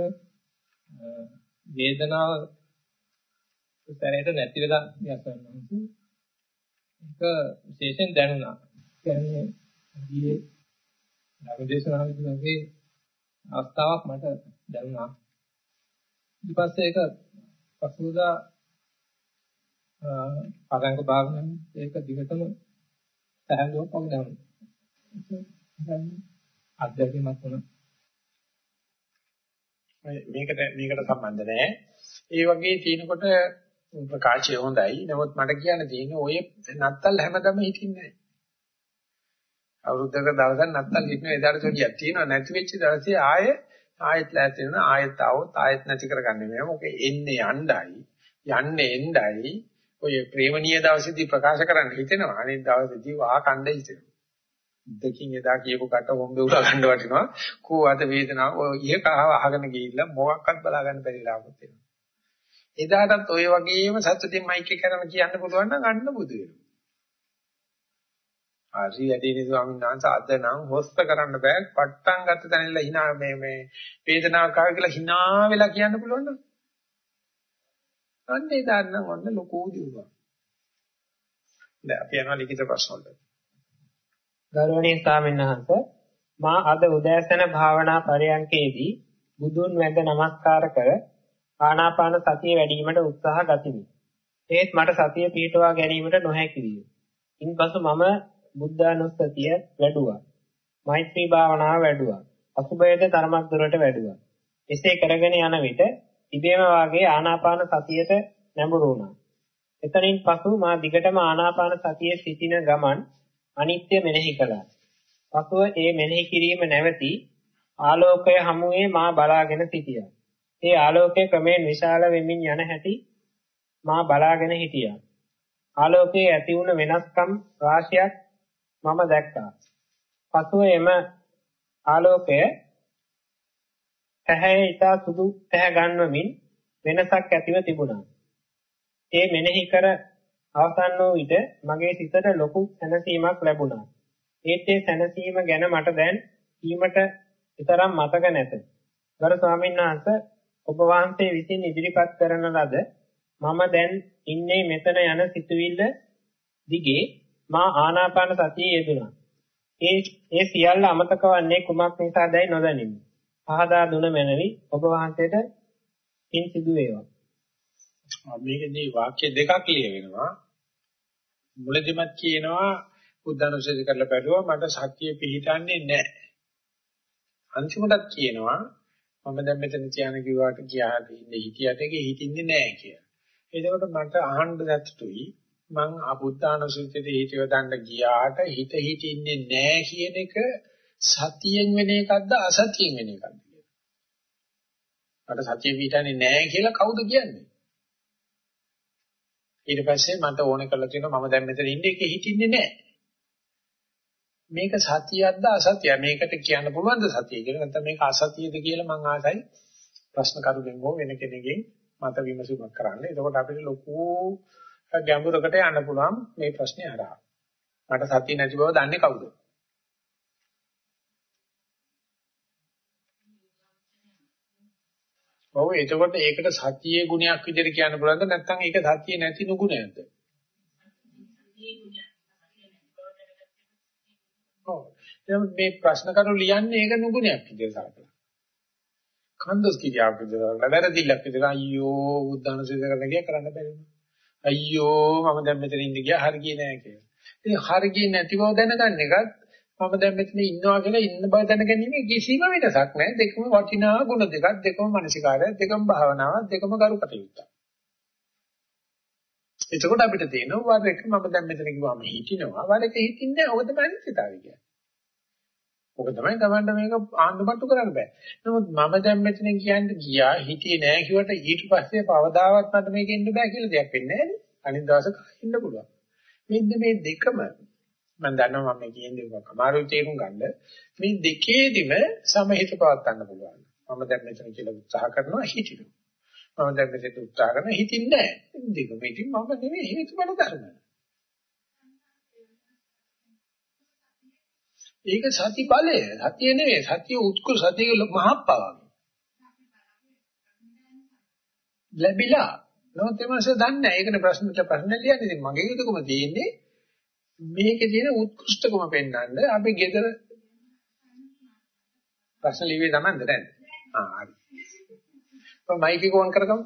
වේදනාව සැරේට නැති වෙලා යනවා. ඒක විශේෂයෙන් දැනුණා. කියන්නේ ඊයේ ධර්මදේශනාවේදී අවස්ථාවක් මට දැනුණා. ඊට පස්සේ ඒක පසුදා ආගංග භාවනාව ඒක දිගටම සැහැල්ලුවක් වගේ දැනුණා. අධ්‍යක්ෂකමක් වුණා. මේකට මේකට සම්බන්ධ නැහැ. ඒ වගේ තියෙනකොට ප්‍රකාශය හොඳයි. නමුත් මට කියන්න තියෙන්නේ ඔය නත්තල් හැමදම හිටින්නේ නැහැ. අවුරුද්දක දවසක් නත්තල් හිටින එදාට සොඩියක් තියෙනවා. නැති වෙච්ච දවසේ ආයෙ ආයෙත් ලෑස්ති වෙනවා. ආයෙත් આવොත් ආයෙත් නැති කරගන්නේ නෑ. මොකද එන්නේ යණ්ඩයි. යන්නේ එණ්ඩයි. ඔය ප්‍රේමණීය දවසේදී ප්‍රකාශ කරන්න හිතෙනවා. අනිත් දවසේදී වා කණ්ඩේ හිතෙනවා. දෙකින් එදා කියපු කට හොම්බේ උලා ගන්න වටිනවා. කෝ අද වේදනාව ඔය ඉහකව අහගෙන ගිහිල්ලා මොකක්වත් බලා ගන්න බැරි ලාභත් වෙනවා. එදාටත් ඔය වගේම සතුටින් මයික් එක කරන කියන්න පුළුවන් නම් අන්න බුදු වෙනවා. හරි ඇදීනි ස්වාමීන් වහන්සේ අද නම් හොස්ත කරන්න බෑ. පට්ටම් ගත්ත තැනilla hina මේ මේ වේදනාවක් ආව කියලා hina වෙලා කියන්න පුළුවන් නම්. අන්න එදාට නම් ඔන්න ලොකු දියුණුවක්. දැන් අපි යනවා ලිඛිත ප්‍රශ්න වලට. ගෞරවනීය ස්වාමීන් වහන්සේ මා අද උදෑසන භාවනා පරයන්කේදී බුදුන් වැඳ නමස්කාර කර ආනාපාන සතිය වැඩිවීමට උත්සාහ ගතිමි. ඒත් මට සතිය පිහිටුවා ගැනීමට නොහැකි විය. ඉන්පසු මම බුද්ධානුස්සතිය වැඩුවා. මෛත්‍රී භාවනාව වැඩුවා. අසුබයද තරමක් දුරට වැඩුවා. එසේ කරගෙන යන විට ඉබේම වාගේ ආනාපාන සතියට නැඹුරු වුණා. එතනින් පසු මා දිගටම ආනාපාන සතියේ සිටින ගමන් අනිත්‍ය මෙනෙහි කළා. පසුව ඒ මෙනෙහි කිරීම නැවතී ආලෝකය හමුවේ මා බලාගෙන සිටියා. ඒ ආලෝකය ක්‍රමයෙන් විශාල වෙමින් යන හැටි මා බලාගෙන හිටියා. ආලෝකයේ ඇති වුණ වෙනස්කම් රාශියක් මම දැක්කා. පසුව එම ආලෝකය ඇහැ ඉතා සුදු ඇහැ ගන්වමින් වෙනසක් ඇතිව තිබුණා. ඒ මෙනෙහි කර අවසන් වූ විට මගේ සිතට ලොකු සැනසීමක් ලැබුණා. ඒත් ඒ සැනසීම ගැන මට දැන් කීමට විතරක් මතක නැත. ගරු ස්වාමීන් වහන්සේ ඔබ වහන්සේ විසින් ඉදිරිපත් කරන ලද මම දැන් ඉන්නේ මෙතන යන සිතුවිල්ල දිගේ මා ආනාපාන සතියේ යෙදුණා. ඒ ඒ සියල්ල අමතක වන්නේ කුමක් නිසාදයි නොදැනිමි. පහදා දුන මැනවි ඔබ වහන්සේට පින් සිදු වේවා. මේකදී වාක්‍ය දෙකක් ලියවෙනවා. මුලදිමත් කියනවා බුද්ධානුස්සතිය කරලා බැලුවා මට සතිය පිහිටන්නේ නැහැ. අන්තිමටත් කියනවා මම දැන් මෙතන කියන කිව්වට ගියාට ඉන්නේ හිතියට ඒක හිතින්නේ නැහැ කියලා. එතකොට මට අහන්න දැක්තුයි මං අබුද්ධානුස්සතියේ හිතියව දන්න ගියාට හිත හිතින්නේ නැහැ කියන එක සතියෙන් වෙන එකක්ද අසතියෙන් වෙන එකක්ද කියලා. මට සතිය පිහිටන්නේ නැහැ කියලා කවුද කියන්නේ? ඊට පස්සේ මට ඕනේ කරලා තියෙනවා මම දැන් මෙතන ඉන්නේ ඒක හිතින්නේ නැහැ. මේක සතියක්ද අසතිය මේකට කියන්න පුළුවන්ද සතිය කියලා නැත්නම් මේක අසතියද කියලා මම ආසයි ප්‍රශ්න කරුගෙන් හෝ වෙන කෙනෙක්ගෙන් මත විමසුමක් කරන්න. එතකොට අපිට ලොකු ගැඹුරකට යන්න පුළුවන් මේ ප්‍රශ්නේ හරහා. මට සතිය නැති බව දන්නේ කවුද? ඔව් එතකොට ඒකට සතියේ ගුණයක් විදිහට කියන්න පුළුවන්ද නැත්නම් ඒක සතියේ නැති නුගුණයක්ද? ඔව්. දැන් මේ ප්‍රශ්න කරු ලියන්නේ ඒක නුගුණයක් විදිහට සලකලා. කන්දස් කියාවක් විදිහට වැරදිලක් විදිහට අයියෝ බුද්ධානුස්සතිය කරන්න ගියා කරන්න බැරි වුණා. අයියෝ මම දැන් මෙතන ඉඳ ගියා හරි ගියේ නැහැ කියලා. ඉතින් හරි ගියේ නැති බව දැනගන්න එකත් මම දැන් මෙතන ඉන්නවා කියලා ඉන්න බව දැනගැනීම කිසිම වෙනසක් නැහැ. දෙකම වටිනා ගුණ දෙකක්, දෙකම මානසිකාරය, දෙකම භාවනාවක්, දෙකම කරුකටයුත්ත. එතකොට අපිට තේරෙනවා වර එක මම දැන් මෙතන කිව්වම හිටිනවා, වර එක හිටින්නේ නැහැ. ඔක තමයි අනිත්‍යතාවය කියන්නේ. ඔක තමයි Tamanට මේක ආන්දමට්ටු කරන්න බෑ. නමුත් මම දැන් මෙතන කියන්නේ ගියා, හිටියේ නැහැ කිව්වට ඊට පස්සේ පවදාවත් මට මේක ඉන්න බෑ කියලා දෙයක් වෙන්නේ නැහැ. අනිත් දවසක ඉන්න පුළුවන්. මෙන්න මේ දෙකම මම දන්නවා මම කියන්නේ මොකක් අමාරුයි තේරුම් ගන්න. මේ දෙකේදිම සමහිත පවත් ගන්න පුළුවන්. මම දැන් මෙතන කියලා උත්සාහ කරනවා හිටිනවා. මම දැන් මෙතන උත්සාහ කරනවා හිටින්නේ නැහැ. දෙකම ඉතින් මම නෙමෙයි හේතුඵල ධර්ම. ඒක සති බලය. සතිය නෙවෙයි. සතිය උත්කෘෂ්ඨ සතිය මහප්පාවක්. ලැබිලා. නමුත් එමස දන්නේ නැහැ. ඒකනේ ප්‍රශ්නෙට ප්‍රශ්න ලියන්නේ. ඉතින් මගේ යුතුයකම තියෙන්නේ මේකේ තියෙන උත්කෘෂ්ඨකම පෙන්වන්න අපි ගෙදර ප්‍රශ්න ලිව්වේ Tamand දැන්. ආ හරි. කොහොම මයික් එක ඔන් කරගමු.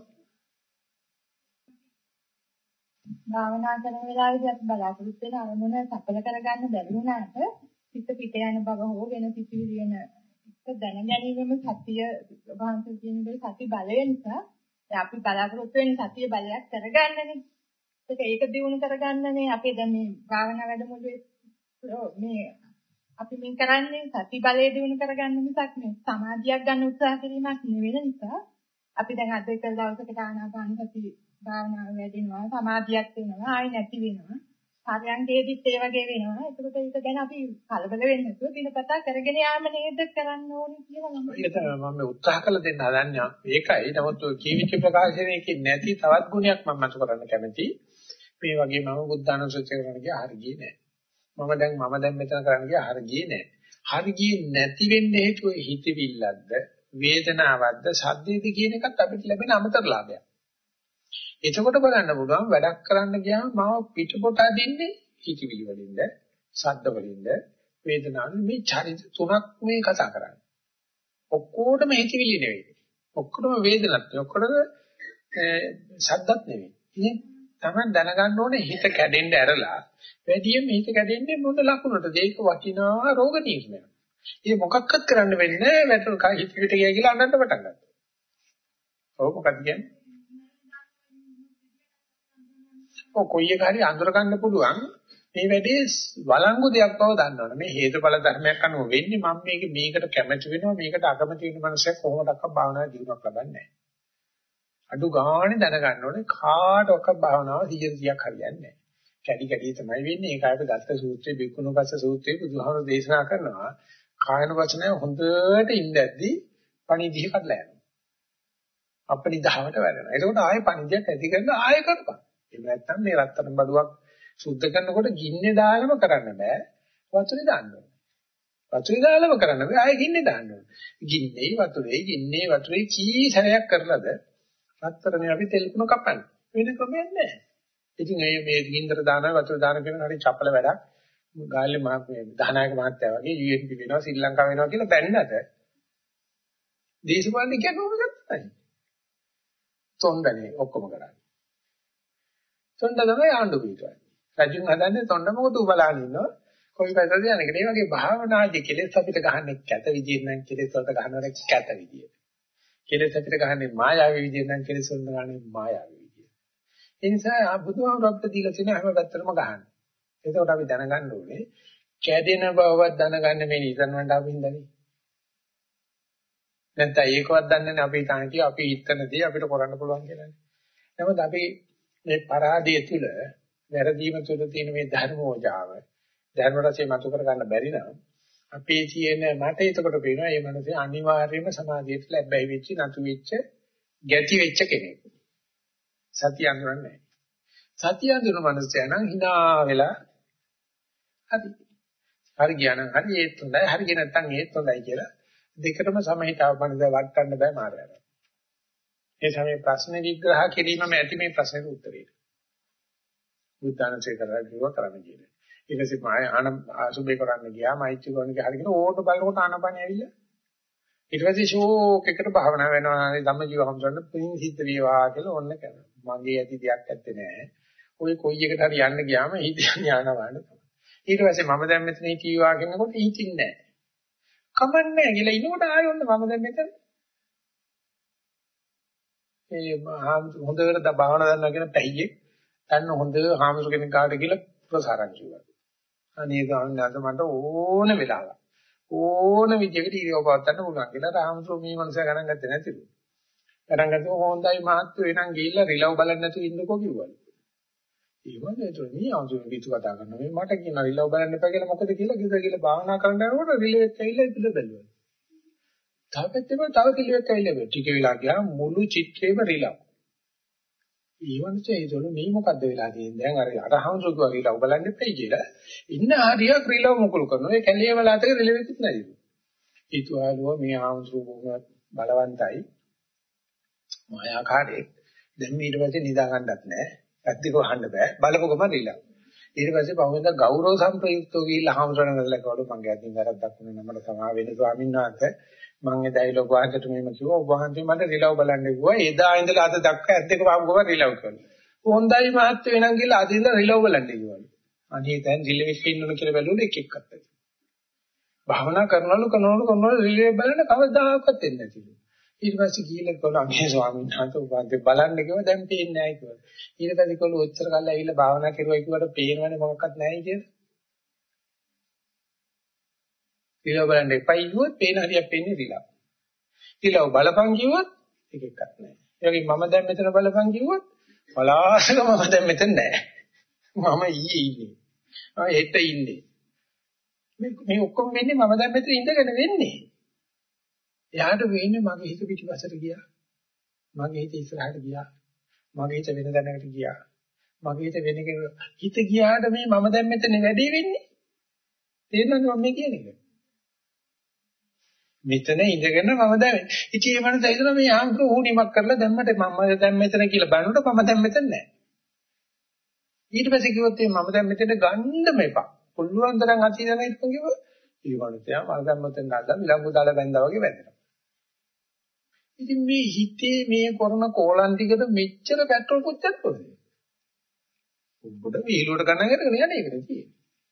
භාවනා කරන වෙලාවේදී අපි බලාපොරොත්තු වෙන අරමුණ සඵල කරගන්න බැරි වුණාට හිත පිට යන බව හෝ වෙන සිතිවිලි වෙන එක දැන ගැනීමම සතිය වහන්සේ කියන දේ සති බලය නිසා අපි බලාපොරොත්තු වෙන සතිය බලයක් කරගන්නනේ. ඒක ඒක දිනු කරගන්නනේ අපි දැන් මේ භාවනා වැඩමුළුවේ මේ අපි මේ කරන්නේ සති බලය දිනු කරගන්න මිසක් මේ සමාධියක් ගන්න උත්සාහ කිරීමක් නෙවෙයි නිසා අපි දැන් අද එක දවසකට ආනාපාන සති භාවනාව වැඩිනවා සමාධියක් වෙනවා ආයි නැති වෙනවා පරයන්කේදීත් ඒ වගේ වෙනවා. ඒකට ඒක ගැන අපි කලබල වෙන්නේ නැතුව දිනපතා කරගෙන යාම නේද කරන්න ඕනේ කියලා මම ඒක තමයි මම උත්සාහ කළ දෙන්න හදන්නේ. ඒකයි. නමුත් ජීවිත ප්‍රකාශනයේ නැති තවත් ගුණයක් මම මත කරන්න කැමතියි. මේ වගේ මම බුද්ධානුස්සතිය කරන්න ගියා හරි ගියේ නෑ. මම දැන් මම දැන් මෙතන කරන්න ගියා හරි ගියේ නෑ. හරි ගියේ නැති වෙන්නේ හේතුව හිතවිල්ලක්ද වේදනාවක්ද සද්දේද කියන එකත් අපිට ලැබෙන අමතර ලාභයක්. එතකොට බලන්න පුළුවන් වැඩක් කරන්න ගියාම මම පිටපොට අදින්නේ හිතවිලි වලින්ද සද්ද වලින්ද වේදනාවෙන් මේ චරිත තුනක් මේ කතා කරන්නේ. ඔක්කොටම හිතවිලි නෙවෙයි. ඔක්කොටම වේදනක් නෙවෙයි. ඔක්කොටම සද්දත් නෙවෙයි. ඉතින් තමයි දැනගන්න ඕනේ හිත කැඩෙන්න ඇරලා වැඩියෙන් හිත කැඩෙන්නේ මොන ලකුණටද? ඒක වටිනා රෝග නිర్ణයක්. ඒ මොකක්වත් කරන්න වෙන්නේ වැටුන කයි හිත පිට ගියා කියලා අඬන්න පටන් ගන්නවා. ඔව් මොකක්ද කියන්නේ? ඔය කොයි එක හරි අඳුර ගන්න පුළුවන් මේ වැඩේ වළංගු දෙයක් බව දන්නවනේ. මේ හේතුඵල ධර්මයක් අනුව වෙන්නේ මම මේක මේකට කැමති වෙනවා මේකට අකමැති වෙන මනුස්සයෙක් කොහොමදක්වත් භාවනා ජීවනයක් ලබන්නේ නැහැ. අඩු ගානේ දැනගන්න ඕනේ කාටවත් භාවනාව සිය සියක් හරියන්නේ නැහැ. කැඩි කැඩි තමයි වෙන්නේ. ඒක ආයත දත්ත සූත්‍රයේ බික්කුණුපස්ස සූත්‍රයේ බුදුහාමුදුරු දේශනා කරනවා. කායන වචනය හොඳට ඉඳද්දී පණිදිහ කඩලා යනවා. අපනිදාවට වැඩනවා. ඒකෝට ආයෙ පණිදියක් ඇති කරන ආයෙ කරපන්. එහෙම නැත්නම් මේ රත්තරන් බඩුවක් සුද්ධ කරනකොට ගින්නේ දාලම කරන්න බෑ. වතුරේ දාන්න ඕනේ. වතුරේ දාලම කරන්න බෑ. ආයෙ ගින්නේ දාන්න ඕනේ. ගින්නේ වතුරේ ගින්නේ වතුරේ කී සැරයක් කරලාද රත්තරනේ අපි තෙල් කුණ කපන්නේ. වෙන ක්‍රමයක් නැහැ. ඉතින් මේ මේ ගින්දර දානවා වතුර දාන කියන හරි චපල වැඩක්. ගාල්ලේ මහත්මයා දහනායක මහත්තයා වගේ යු එන් පී වෙනවා ශ්‍රී ලංකාව වෙනවා කියලා බැන්නට දේශපාලන කියන්නේ ඕක තමයි. තොණ්ඩනේ ඔක්කොම කරන්නේ. තොණ්ඩ තමයි ආණ්ඩු පිටවන්නේ. රජුන් හදන්නේ තොණ්ඩ මොකද උබලාගෙන ඉන්නවා. කොයි පැත්තද යන්නේ. ඒ වගේ භාවනාදී කෙලෙස් අපිට ගහන්නේ කැත විදියෙන් නම් කෙලෙස් වලට ගහනවට කැත විදිය. කෙලෙස් අපිට ගහන්නේ මායාවී විදියෙන් නම් කෙලෙස් වලට ගහන්නේ මායාවී විදිය. ඒ නිසා බුදුහාමුදුරුවෝ අපිට දීලා තියෙන හැම පැත්තටම ගහන්නේ. ඒකෝට අපි දැනගන්න ඕනේ කැඩෙන බවවත් දැනගන්න මේ නිසන් වලට අපි ඉඳන්නේ. නැත්නම් ඒකවත් දන්නේ නැහැ අපි තාන්ති අපි හිතනදී අපිට කරන්න පුළුවන් කියලානේ. නමුත් අපි මේ පරාදයේ තුල වැරදීම තුල තියෙන මේ ධර්මෝජාව ධර්ම රසය මතු කර ගන්න බැරි නම් අපේ තියෙන මට එතකොට පේනවා මේ මනසේ අනිවාර්යයෙන්ම සමාධියට ලැබෙයි වෙච්ච නතු වෙච්ච ගැටි වෙච්ච කෙනෙක්. සතිය අඳුරන්නේ නැහැ. සතිය අඳුරන මනසයා නම් hina වෙලා හරි. හරි ගියා නම් හරි ඒත් හොඳයි. හරි ගියේ නැත්නම් ඒත් හොඳයි කියලා දෙකටම සමහිතාව බඳ වටන්න බෑ මාර්ගය. ඒ සමේ ප්‍රශ්න විග්‍රහ කිරීමම ඇති මේ ප්‍රශ්නෙට උත්තරේ. බුද්ධානසේ කරලා කිව්වා කරන්න කියලා. ඊට පස්සේ මාය ආන අසුබේ කරන්න ගියා මෛත්‍රී කරන්න ගියා හරි කියලා ඕකට බලනකොට ආනපන ඇවිල්ලා. ඊට පස්සේ ෂෝක් එකට භාවනා වෙනවා ධම්මජීව හම්සන්න පින් සිද්ධ වේවා කියලා ඕන්න කරනවා. මගේ ඇති දෙයක් ඇත්තේ නෑ. ඔය කොයි එකට හරි යන්න ගියාම හිතින් යනවානේ තමයි. ඊට පස්සේ මම දැන් මෙතන හිටියා කියනකොට හිතින්නේ නෑ. කමන්නේ කියලා ඉන්නකොට ආයෙ ඔන්න මම දැන් මෙතන ඒ හොඳට භාවනා කරනවා කියන පැහියේ දැන් හොඳ හාමුදුර කෙනෙක් කාට කියලා ප්‍රසාරම් කිව්වා. අනේ ගානකට මට ඕන වෙලාවක් ඕන විදිහකට ඉරියව් පවත්වන්න පුළුවන් කියලා රාමතුරු මේ මනුස්සයා ගණන් ගත්තේ නැතිලු. ගණන් ගත්තොත් හොඳයි මහත්තු එනං ගිහිල්ලා රිලව් බලන්න නැතුව ඉන්නකෝ කිව්වලු. ඒ වගේ ඒතර මේ ආසුන පිටු කතා කරනවා මේ මට කියන රිලව් බලන්න එපා කියලා මොකද කියලා කිව්වා කියලා භාවනා කරන්න යනකොට රිලව් එක ඇවිල්ලා ඉතින් බැලුවා. තව පැත්තෙම තව කිලියක් ඇවිල්ලා ටික වෙලා ගියා මුළු චිත්‍රේම රිලව්. ඊවන්සේ ඒතොළු මේ මොකද්ද වෙලා තියෙන්නේ දැන් අර අරහංසුක වගේ රිලව් බලන්න එපයි කියලා ඉන්න හරියක් රිලව් මොකලු කරනවා ඒ කැලිය වල අතර රිලව් එකක් නැතිලු. ඊතුආලුව මේ ආංශුක බලවන්තයි මායාකාරී දැන් ඊට පස්සේ නිදා ගන්නත් නැහැ. ඇත්තක වහන්න බෑ. බලපොකම රිලව්. ඊට පස්සේ පහුවෙන්ද ගෞරව සම්ප්‍රයුක්තව ගිහිල්ලා හාමුදුරන් ගලලා කවලු මං ගැතින් වැරද්දක් වුණේ නමට සමා වෙන ස්වාමීන් වහන්සේ මං එදායි ලොකු වහන්සේට මෙහෙම කිව්වා ඔබ වහන්සේ මට රිලව් බලන්න කිව්වා. එදා ඉඳලා අද දක්වා ඇත්තක වහම ගම රිලව් කරනවා. හොඳයි මහත්තු වෙනන් ගිහලා අද ඉඳලා රිලව් බලන්න කිව්වා. අනේ දැන් රිලව් එකේ ඉන්නවනේ කියලා බැලුවොත් එක එකක් අත්තයි. භාවනා කරනවලු කරනවලු කරනවලු රිලව් බලන්න කවදාකවත් එන්නේ නැතිලු. ඊට පස්සේ ගිහලා කොහොම මේ ස්වාමීන් වහන්සේ උපාන්තේ බලන්න කිව්වා දැන් පේන්නේ නැහැ කිව්වා. ඊට පස්සේ කොළු ඔච්චර කල් ඇවිල්ලා භාවනා කරුවා කිව්වට පේනවනේ මොකක්වත් නැහැ කියලා. රිලව් බලන්න එපයි කිව්වොත් පේන හරියක් පේන්නේ රිලව්. රිලව් බලපන් කිව්වොත් එක එකක් නැහැ. ඒ වගේ මම දැන් මෙතන බලපන් කිව්වොත් බලාගෙන මම දැන් මෙතන නැහැ. මම ඊයේ ඉන්නේ. ආ හෙට ඉන්නේ. මේ මේ ඔක්කොම වෙන්නේ මම දැන් මෙතන ඉඳගෙන වෙන්නේ. එයාට වෙන්නේ මගේ හිත පිටිපස්සට ගියා. මගේ හිත ඉස්සරහට ගියා. මගේ හිත වෙන දැනකට ගියා. මගේ හිත වෙන කෙනෙක් හිත ගියාට මේ මම දැන් මෙතන වැඩි වෙන්නේ. තේරෙනවද මම මේ කියන්නේ? මෙතන ඉඳගෙන මම දැන් ඉතින් ඒ මනස හිතන මේ ආම්ක ඌණිමක් කරලා දැම්මට මම දැන් මෙතන කියලා බලනකොට මම දැන් මෙතන නැහැ. ඊට පස්සේ කිව්වොත් මම දැන් මෙතන ගන්න මේපා. පුළුවන් තරම් අතීතන හිටපන් කිව්වොත් ඊ මනසයා මම දැන් මෙතන නැද්දා විලංගු දාලා බැඳා වගේ වැදෙනවා. ඉතින් මේ හිතේ මේ කරන කෝලම් ටිකට මෙච්චර පෙට්‍රල් පුච්චත් කොහොමද? උඹට වීලුවට ගන්න හැටගෙන යන්නේ ඒකද තියෙන්නේ.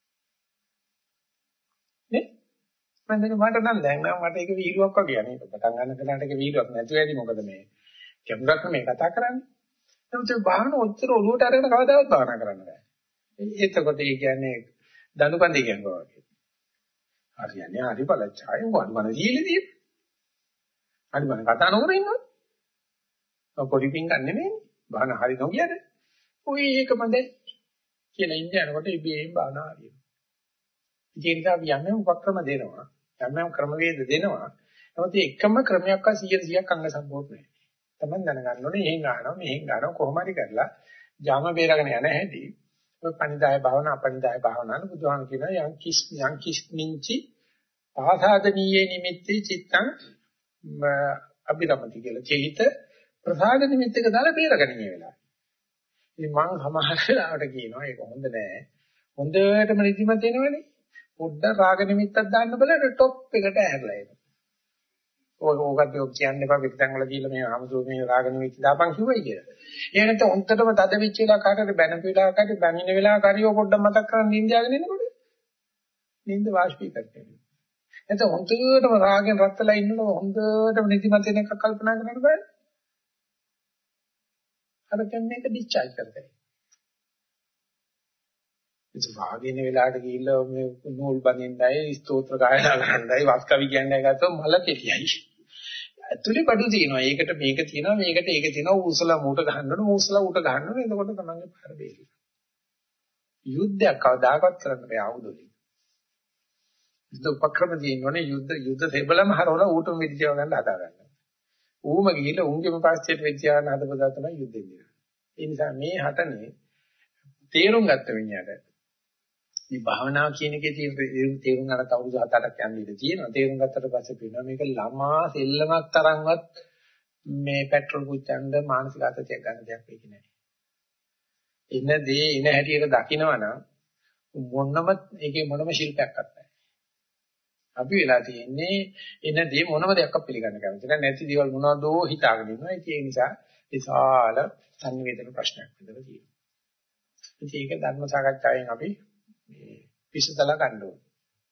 නේ? මම දැන් මට නම් දැන් නම් මට ඒක වීලුවක් වගේ යන්නේ. පටන් ගන්න කෙනාට ඒක වීලුවක් නැතුව ඇති මොකද මේ කැමරාවක් මේ කතා කරන්නේ. නමුත් ඒ බාහන ඔච්චර ඔලුවට අරගෙන කවදාවත් බාහන කරන්න බෑ. එතකොට ඒ කියන්නේ දනුකන්දේ කියනවා වගේ. හරියන්නේ හරි බලච්චාය වань මන දීලේදී. හරි මම කතා නොකර ඉන්නවා. ඔය පොඩි පිංගක් නෙමෙයි. බාහන හරි නොගියද? ඔය ඒකම දැන් කියලා ඉන්න යනකොට ඉබේම බාහන හරියනවා. ඒ නිසා අපි යන්නේ උපක්‍රම දෙනවා. යන්නේ ක්‍රමවේද දෙනවා. නමුත් එකම ක්‍රමයක්වත් සියයට සියයක් අංග සම්පූර්ණ නැහැ. Taman දැනගන්න ඕනේ එහෙන් ගන්නවා මෙහෙන් ගන්නවා කොහොම හරි කරලා ජාම බේරගෙන යන හැටි. ඔය පණිදාය භාවනා අපණිදාය භාවනාන බුදුහාම කියනවා යම් කිස් යම් කිස් මින්චි ආසාදනීයේ නිමිත්තේ චිත්තං අභිරමති කියලා. චේහිත ප්‍රසාද නිමිත්තක දාලා බේරගෙන ඉන්න වෙලාව. ඉතින් මම සමහර වෙලාවට කියනවා ඒක හොඳ නෑ. හොඳටම නිදිමත එනවනේ. පොඩ්ඩක් රාග නිමිත්තක් දාන්න බලන්න টොප් එකට ඇහැරලා එනවා. ඔය ඕකත් ඔය කියන්න එපා පිටතන් වල කියලා මේ ආමසෝ මේ රාග නිමිත්ත දාපන් කිව්වයි කියලා. ඒ නැත්නම් උන්ටම තද වෙච්ච වෙලා කාටද බැනපු වෙලා කාටද බැමින වෙලා කාරියෝ පොඩ්ඩක් මතක් කරන් නින්දාගෙන ඉන්නකොට නින්ද වාෂ්පීකරණය වෙනවා. එතකොට හොඳටම රාගෙන් රත්ලා ඉන්නකොට හොඳටම නිදිමත එන එකක් කල්පනා කරන්න බෑ. අර දැන් මේක ඩිස්චාර්ජ් කරගන්න. ඉත වාගින වෙලාවට ගිහිල්ලා මේ නූල් බඳින්නයි ස්තෝත්‍ර ගායනා කරන්නයි වත් කවි කියන්නයි ගත්තොත් මල කෙලියයි. ඇතුලේ බඩු තියෙනවා. ඒකට මේක තියෙනවා මේකට ඒක තියෙනවා. ඌසලා මූට ගහන්න ඕන ඌසලා ඌට ගහන්න ඕන. එතකොට තමන්ගේ පාර බේරෙනවා. යුද්ධයක් කවදාකවත් කරන්න බෑ ආයුධවලින්. යුද්ධ උපක්‍රම තියෙනවනේ යුද්ධ යුද්ධ තේබලම හරවලා ඌටම විදියාව ගන්න හදා ගන්නවා. ඌම ගිහිල්ලා උන්ගේම පාස්චේට විදියාව ගන්න හදපදා තමයි යුද්ධෙ ඉන්නේ. ඒ නිසා මේ හටනේ තේරුම් ගත්ත විඤ්ඤාණය. මේ භාවනාව කියන එකේ තියෙන තේරුම් ගන්න අවුරුදු හත අටක් යන්න ඉඩ තියෙනවා. තේරුම් ගත්තට පස්සේ පේනවා මේක ළමා සෙල්ලමක් තරම්වත් මේ පෙට්‍රල් පුච්චන්න මානසික ආතතියක් ගන්න දෙයක් වෙන්නේ නැහැ. එන දේ එන හැටියට දකිනවනම් මොනම ඒකේ මොනම ශිල්පයක්වත් නැහැ. අපි වෙලා තියෙන්නේ එන දේ මොනම දෙයක්වත් පිළිගන්න කැමති නැහැ. නැති දේවල් මොනවදෝ හිතාගෙන ඉන්නවා. ඒ නිසා විශාල සංවේදන ප්‍රශ්නයක් විතර තියෙනවා. ඉතින් ඒක ධර්ම සාකච්ඡාවෙන් අපි මේ විසඳලා ගන්න ඕනේ.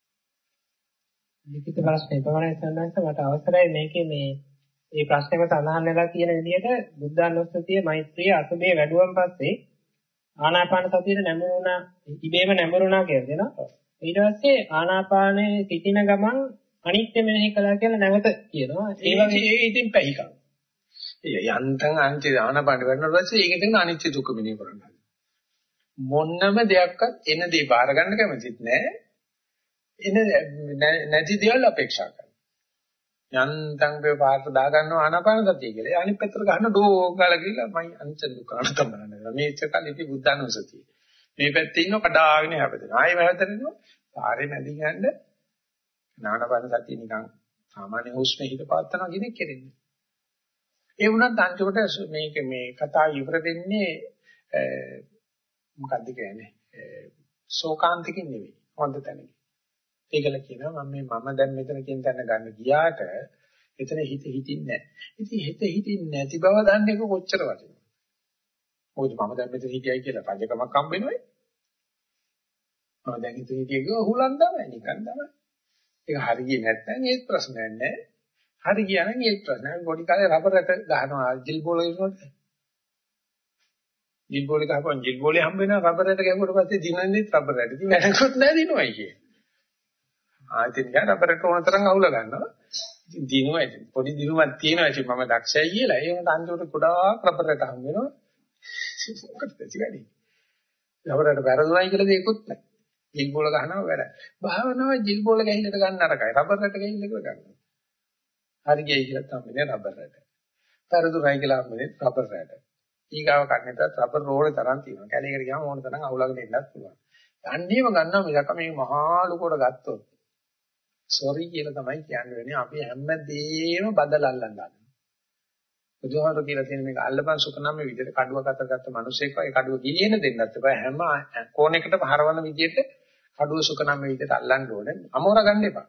ලිඛිත ප්‍රශ්න එපමණයි සම්බන්ධව මට අවසරයි මේකේ මේ මේ ප්‍රශ්නේම සඳහන් වෙලා තියෙන විදිහට බුද්ධානුස්සතිය මෛත්‍රිය අසුබේ වැඩුවන් පස්සේ ආනාපාන සතියේ නැඹුරුණා ඉබේම නැඹුරුණා කියනවා. ඊට පස්සේ ආනාපානයේ සිටින ගමන් අනිත්‍ය මෙනෙහි කළා කියලා නැවත කියනවා. ඒ වගේ ඒ ඉතින් පැහිකම්. ඒ යන්තම් අනිත්‍ය ආනාපාන වෙනකොට පස්සේ ඒකෙන් තමයි අනිත්‍ය දුක මෙනෙහි කරන්නේ. මොන්නම දෙයක්වත් එන දේ බාර ගන්න කැමතිත් නැහැ. එන නැති දේවල් අපේක්ෂා කරනවා. යන්තම් මේ පාට දා ගන්නවා ආනාපාන සතිය කියලා. අනිත් පැත්තට ගන්න ඩෝක් ගාලා ගිහලා මයි අනිත්‍ය දුක අනතමනවා. මේ චකලිටි බුද්ධානුස්සතිය. මේ පැත්තේ ඉන්න කඩාගෙන හැපදෙනවා. ආයෙ හැපදෙනවා. පාරේ මැදි යන්න ආනාපාන සතිය නිකන් සාමාන්‍ය හුස්ම හිත පාත්තනවා කියන එක කෙරෙන්නේ. ඒ වුණත් අන්තිමට මේක මේ කතාව ඉවර දෙන්නේ මොකක්ද කියන්නේ ශෝකාන්තකින් නෙවෙයි හොඳ තැනකින්. ඒකල කියනවා මම මේ මම දැන් මෙතන කියන තැන ගන්න ගියාට එතන හිත හිතින්නේ නැහැ. ඉතින් හිත හිතින්නේ නැති බව දන්නේ කොච්චර වටිනවද? මොකද මම දැන් මෙතන හිටියයි කියලා රජකමක් හම්බ වෙනවයි. මම දැන් හිත හිතිය ගියා හුලන් තමයි නිකන් තමයි. ඒක හරි ගියේ නැත්නම් ඒත් ප්‍රශ්නයක් නැහැ. හරි ගියා නම් ඒත් ප්‍රශ්නයක්. පොඩි කාලේ රබරට ගහනවා ජිල් බෝල ඉන්නකොට. ජිල් බෝලේ ගහපුවා ජිල් බෝලේ හම්බ වෙනවා රබරට ගැහුවට පස්සේ දිනන්නේ රබරට. ඉතින් වැඩකුත් නැහැ දිනුවයි කියේ. ආයෙත් ගියා රබරට ඕන තරම් අවුල ගන්නවා. ඉතින් දිනුවා ඉතින් පොඩි දිනුවක් තියෙනවා ඉතින් මම දක්ෂයි කියලා. ඒ වුණාට අන්තිමට ගොඩාක් රබරට හම්බ වෙනවා. මොකටද වැඩි? රබරට වැරදුනායි කියලා දෙයක්වත් නැහැ. ජිල් බෝල ගහනවා වැඩ. භාවනාව ජිල් බෝල ගහින්නට ගන්න අරකයි. රබරට ගහින්න කියලා ගන්නවා. හරි ගියයි කියලා තමයි රබරට. වැරදුනායි කියලා හම්බෙන්නේ රබරට. ඊගාව කන්නේට රබර් රෝලේ තරම් තියෙනවා. කැලේකට ගියාම ඕන තරම් අවුලගෙන එන්නත් පුළුවන්. අන්නේම ගන්නවා මිසක් මේ මහා ලුකොට ගත්තොත් සෝරි කියලා තමයි කියන්න වෙන්නේ. අපි හැමදේම බදලා අල්ලන්න ගන්නවා. බුදුහාමර කියලා තියෙන මේක අල්ලපන් සුකනම විදිහට කඩුවක් අතර ගත්ත මිනිසෙක් වගේ කඩුව ගිලිහෙන දෙන්නත් එපා. හැම කෝණයකටම හරවන විදිහට කඩුව සුකනම විදිහට අල්ලන්න ඕනේ. අමෝර ගන්න එපා.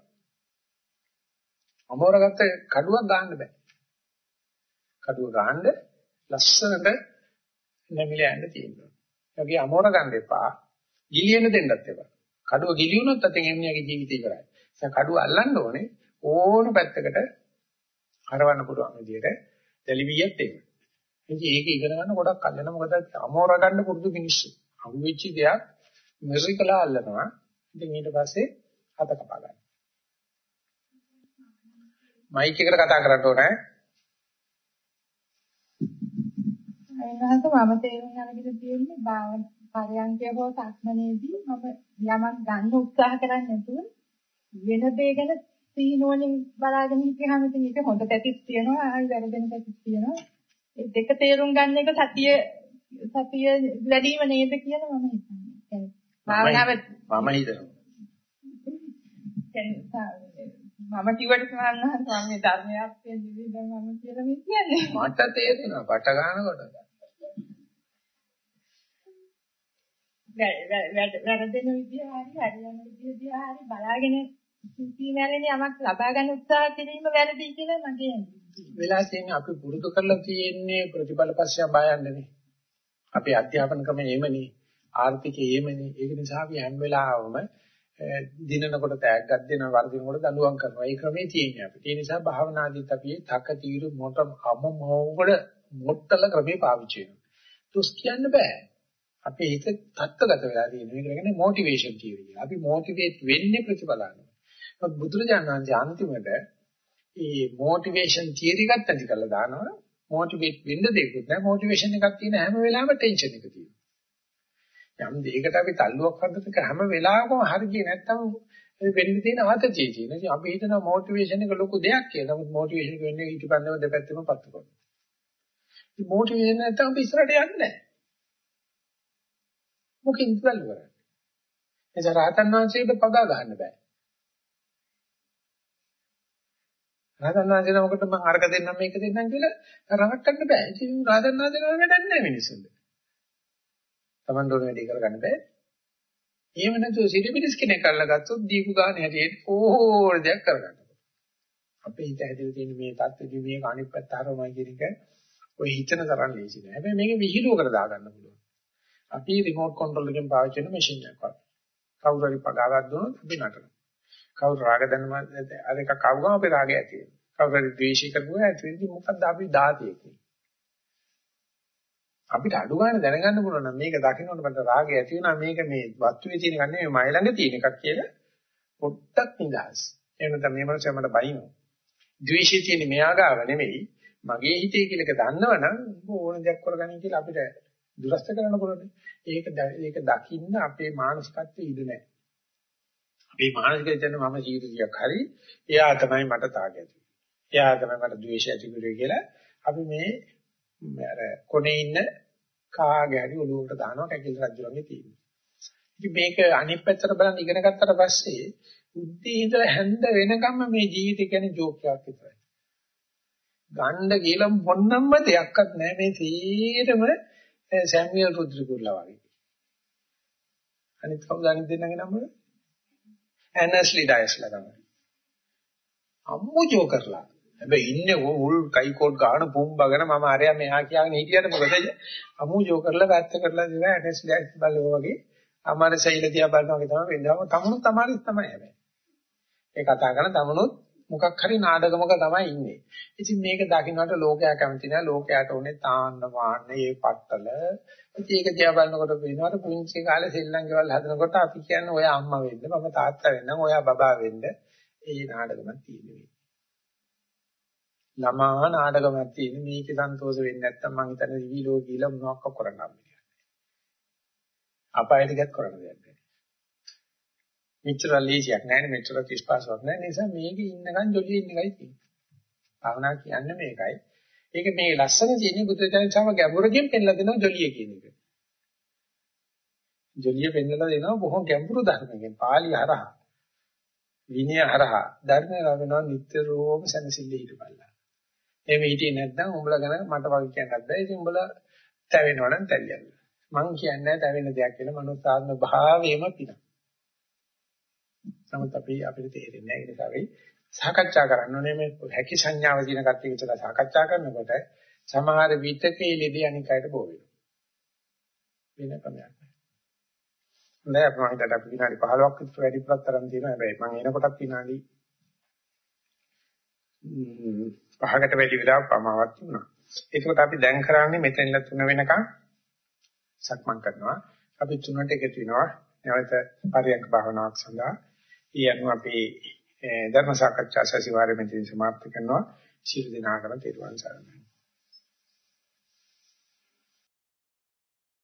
අමෝර ගත්ත කඩුවක් ගන්න බෑ. කඩුව ගහන්න ලස්සනට නැමිලා යන්න තියෙනවා. ඒකේ අමෝර ගන්න එපා. ගිලිහෙන දෙන්නත් එපා. කඩුව ගිලියුනොත් අතෙන් එම්නියාගේ ජීවිතය ඉවරයි. ඒ කඩුව අල්ලන්න ඕනේ ඕන පැත්තකට හරවන්න පුළුවන් විදිහට ටෙලිවියත් ඒක. ඉතින් ඒක ඉගෙන ගන්න ගොඩක් අල්ලන මොකද අමෝර ගන්න පුරුදු මිනිස්සු. අහුවෙච්ච දෙයක් මෙරිකලා අල්ලනවා. ඉතින් ඊට පස්සේ අත කපා ගන්න. මයික් එකට කතා කරන්න ඕනේ. එනහස මම තේරුම් අරගෙන තියෙන්නේ භාවන පරයන්කය හෝ සක්මනේදී මම යමක් ගන්න උත්සාහ කරන්නේ නැතුව වෙන දේ ගැන සීනෝනින් බලාගෙන ඉතිහාම ඉතින් ඒක හොඳ පැතිස් තියෙනවා ආයි වැරදෙන පැතිස් තියෙනවා ඒ දෙක තේරුම් ගන්න එක සතිය සතිය වැඩිම නේද කියලා මම හිතන්නේ. භාවනාව මම හිතනවා. මම කිව්වට සමහරවිට මම ධර්මයක් කියන්නේ දැන් මම කියලා මේ කියන්නේ. මට තේරෙනවා බට ගන්නකොට. වැරදෙන විදිය හරි හරියන විදිය හරි බලාගෙන සීනෑලේ යමක් ලබා ගන්න උත්සාහ කිරීම වැරදි කියලා මගේ වෙලා තියෙන්නේ අපි පුරුදු කරලා තියෙන්නේ ප්‍රතිඵල පස්සේ බයන්නේ. අපේ අධ්‍යාපන ක්‍රමය එමනේ ආර්ථිකය එමනේ. ඒක නිසා අපි හැම වෙලාවෙම දිනනකොට තෑග්ගක් දෙනවා වර්ධිනකොට දඬුවම් කරනවා. ඒ ක්‍රමේ තියෙන්නේ අපිට. ඒ නිසා භාවනාදීත් අපි තක తీරු මොට අම මොවුඩ මොට්ටල ක්‍රමේ පාවිච්චි කරනවා. තුස් කියන්න බෑ. අපේ හිත තත්ත්වගත වෙලා තියෙනවා. මේක කියන්නේ මොටිවේෂන් තියරි කියලා. අපි මොටිවේට් වෙන්නේ ප්‍රතිඵල අනුව. ඒත් බුදුරජාණන් වහන්සේ අන්තිමට මේ මොටිවේෂන් තියරි එකත් ඇති කරලා දානවා. මොටිවේට් වෙන්න දෙයක්වත් නැහැ. මොටිවේෂන් එකක් තියෙන හැම වෙලාවෙම ටෙන්ෂන් එක තියෙනවා. යම් දෙයකට අපි තල්ලුවක් හදන්නක හැම වෙලාවකම හරියන්නේ නැත්තම් වෙන්න තියෙන ආතතිය තියෙන. ඉතින් අපි හිතනවා මොටිවේෂන් එක ලොකු දෙයක් කියලා. නමුත් මොටිවේෂන් එක වෙන්නේ ඊට පස්සේ දෙපැත්තම පත්තු කරනවා. ඉතින් මොටිවේෂන් නැත්තම් අපි ඉස්සරහට යන්නේ නැහැ. මොකෙන්ද ඉස්සල්ල කරන්නේ? එතන රහතන් වහන්සේට පගා ගන්න බෑ. රහතන් වහන්සේලා මොකටද මම අරක දෙන්නම් මේක දෙන්නම් කියලා රවට්ටන්න බෑ. ඉතින් රහතන් වහන්සේලා වැඩක් නැහැ මිනිස්සුන්ට. Taman doone වැඩි කරගන්න බෑ. එහෙම නැතුව සිටිමිනිස් කෙනෙක් අල්ල ගත්තොත් දීපු ගාන හැටියට ඕන දෙයක් කරගන්න. අපේ හිත ඇදලා තියෙන මේ தත්ත්වෙදී මේක අනිත් පැත්ත හරවමයි කියන එක ඔය හිතන තරම් ලේසි නෑ. හැබැයි මේක විහිළුවකට දාගන්න පුළුවන්. අපි රිමෝට් කන්ට්‍රෝල් එකෙන් පාවිච්චි කරන මැෂින් එකක් වගේ. කවුරු හරි පගාවක් දුන්නොත් අපි නටනවා. කවුරු රාග දැනම අර එක කවුගම අපේ රාගය ඇති වෙනවා. කවුරු හරි ද්වේෂය කරුවා ඇති වෙන්නේ මොකද්ද අපි දාතියෙක්. අපිට අඩු ගන්න දැනගන්න පුළුවන් නම් මේක දකින්නකොට මට රාගය ඇති වෙනවා මේක මේ වස්තුවේ තියෙන එක නෙමෙයි මයි ළඟ තියෙන එකක් කියලා පොඩ්ඩක් නිදාස්. එහෙම නැත්නම් මේ මනස මට බයිනවා. ද්වේෂය තියෙන මෙයා ගාව නෙමෙයි මගේ හිතේ කියලා එක දන්නවනම් ඕන දෙයක් කරගන්න කියලා අපිට දුරස්ත කරන්න පුළුවන්. ඒක ඒක දකින්න අපේ මානසිකත්වයේ ඉඩ නැහැ. අපේ මානසිකය කියන්නේ මම ජීවිතයක් හරි එයා තමයි මට තාගය. එයා තමයි මට ද්වේෂය ඇති කරේ කියලා අපි මේ අර කොනේ ඉන්න කාගේ හරි ඔලුවට දානවා කැකිල රජුලගේ තියෙනවා. ඉතින් මේක අනිත් පැත්තට බලන් ඉගෙන ගත්තට පස්සේ උද්දී ඉඳලා හැන්ද වෙනකම්ම මේ ජීවිතය කියන්නේ ජෝක් එකක් විතරයි. ගන්න කියලා මොන්නම්ම දෙයක්වත් නැහැ මේ තීරම සැමියල් රුද්‍රකුල්ලා වගේ. අනිත් කවුද අනිත් දෙන්නගේ නම? ඇනස්ලි ඩයස්ලා තමයි. අම්මෝ ජෝකර්ලා. හැබැයි ඉන්නේ උල් කයි කෝඩ් ගන්න පුම්බගෙන මම අරයා මෙහා කියාගෙන හිටියට මොකද අමු ජෝකර්ලා වැත්ත කරලා දින ඇනස්ලි ඩයස් බලනවා වගේ අමාර සෛලතියා බලනවා වගේ තමයි වෙනවම තමුණුත් අමාරුත් තමයි හැබැයි. ඒ කතා කරන තමුණුත් මොකක් හරි නාඩගමක තමයි ඉන්නේ. ඉතින් මේක දකින්නට ලෝකයා කැමති නැහැ. ලෝකයාට ඕනේ තාන්න මාන්න මේ පත්තල. ඉතින් ඒක දිහා බලනකොට වෙනවාට පුංචි කාලේ සෙල්ලම් ගෙවල් හදනකොට අපි කියන්නේ ඔය අම්මා වෙන්න, මම තාත්තා වෙන්න, ඔයා බබා වෙන්න. ඒ නාඩගමක් තියෙන්නේ. ළමා නාඩගමක් තියෙන්නේ. මේකේ සන්තෝෂ වෙන්නේ නැත්තම් මං හිතන්නේ විලෝ කියලා මොනවක් කරන්න හම්බෙන්නේ. අපායට ගියත් කරන්න දෙයක් නැහැ. මෙච්චර ලීසියක් නැහැ නේ මෙච්චර තිස් පහක් නැහැ නිසා මේකේ ඉන්නකන් ජොලිය ඉන්න එකයි තියෙන්නේ. භාවනා කියන්නේ මේකයි. ඒක මේ ලස්සන තියෙන බුදුචාරින් සම ගැඹුරකින් පෙන්නලා දෙනවා ජොලිය කියන එක. ජොලිය පෙන්නලා දෙනවා බොහොම ගැඹුරු ධර්මයකින් පාළි හරහා විනය හරහා ධර්මය ලබනවා නිට්ටරෝම සැනසෙල්ල හිටපල්ලා. එහෙම හිටියේ නැත්නම් උඹලා ගැන මට වගේ කියන්නත් බෑ. ඉතින් උඹලා තැවෙනවා නම් තැවියන්න. මං කියන්නේ තැවෙන දෙයක් කියලා මනෝත් ආත්ම භාවයේම පින. නමුත් අපි අපිට තේරෙන්නේ නැහැ. ඒ නිසා අපි සාකච්ඡා කරන්න ඕනේ මේ හැකි සංඥාව දින කට්ටිය විතර සාකච්ඡා කරනකොට සමහර විතකේලෙදී අනිකයට බෝ වෙනවා. වෙන කමක් නැහැ. නෑ අපේ මම හිතට අපි විනාඩි පහළොවක් විතර වැඩි පුරක් තරම් තියෙනවා. හැබැයි මම එනකොටත් විනාඩි පහකට වැඩි වෙලාවක් පමාවක් තිබුණා. ඒකත් අපි දැන් කරන්නේ මෙතනilla තුන වෙනකන් සක්මන් කරනවා. අපි තුනට එකතු වෙනවා. නැවත පරියන්ක භාවනාවක් සඳහා. ඊ අනුව අපි ධර්ම සාකච්ඡා සැසිවාරයේ මෙතන සමාප්ත කරනවා. ශිරු දිනාකරන තෙරුවන් සරණයි.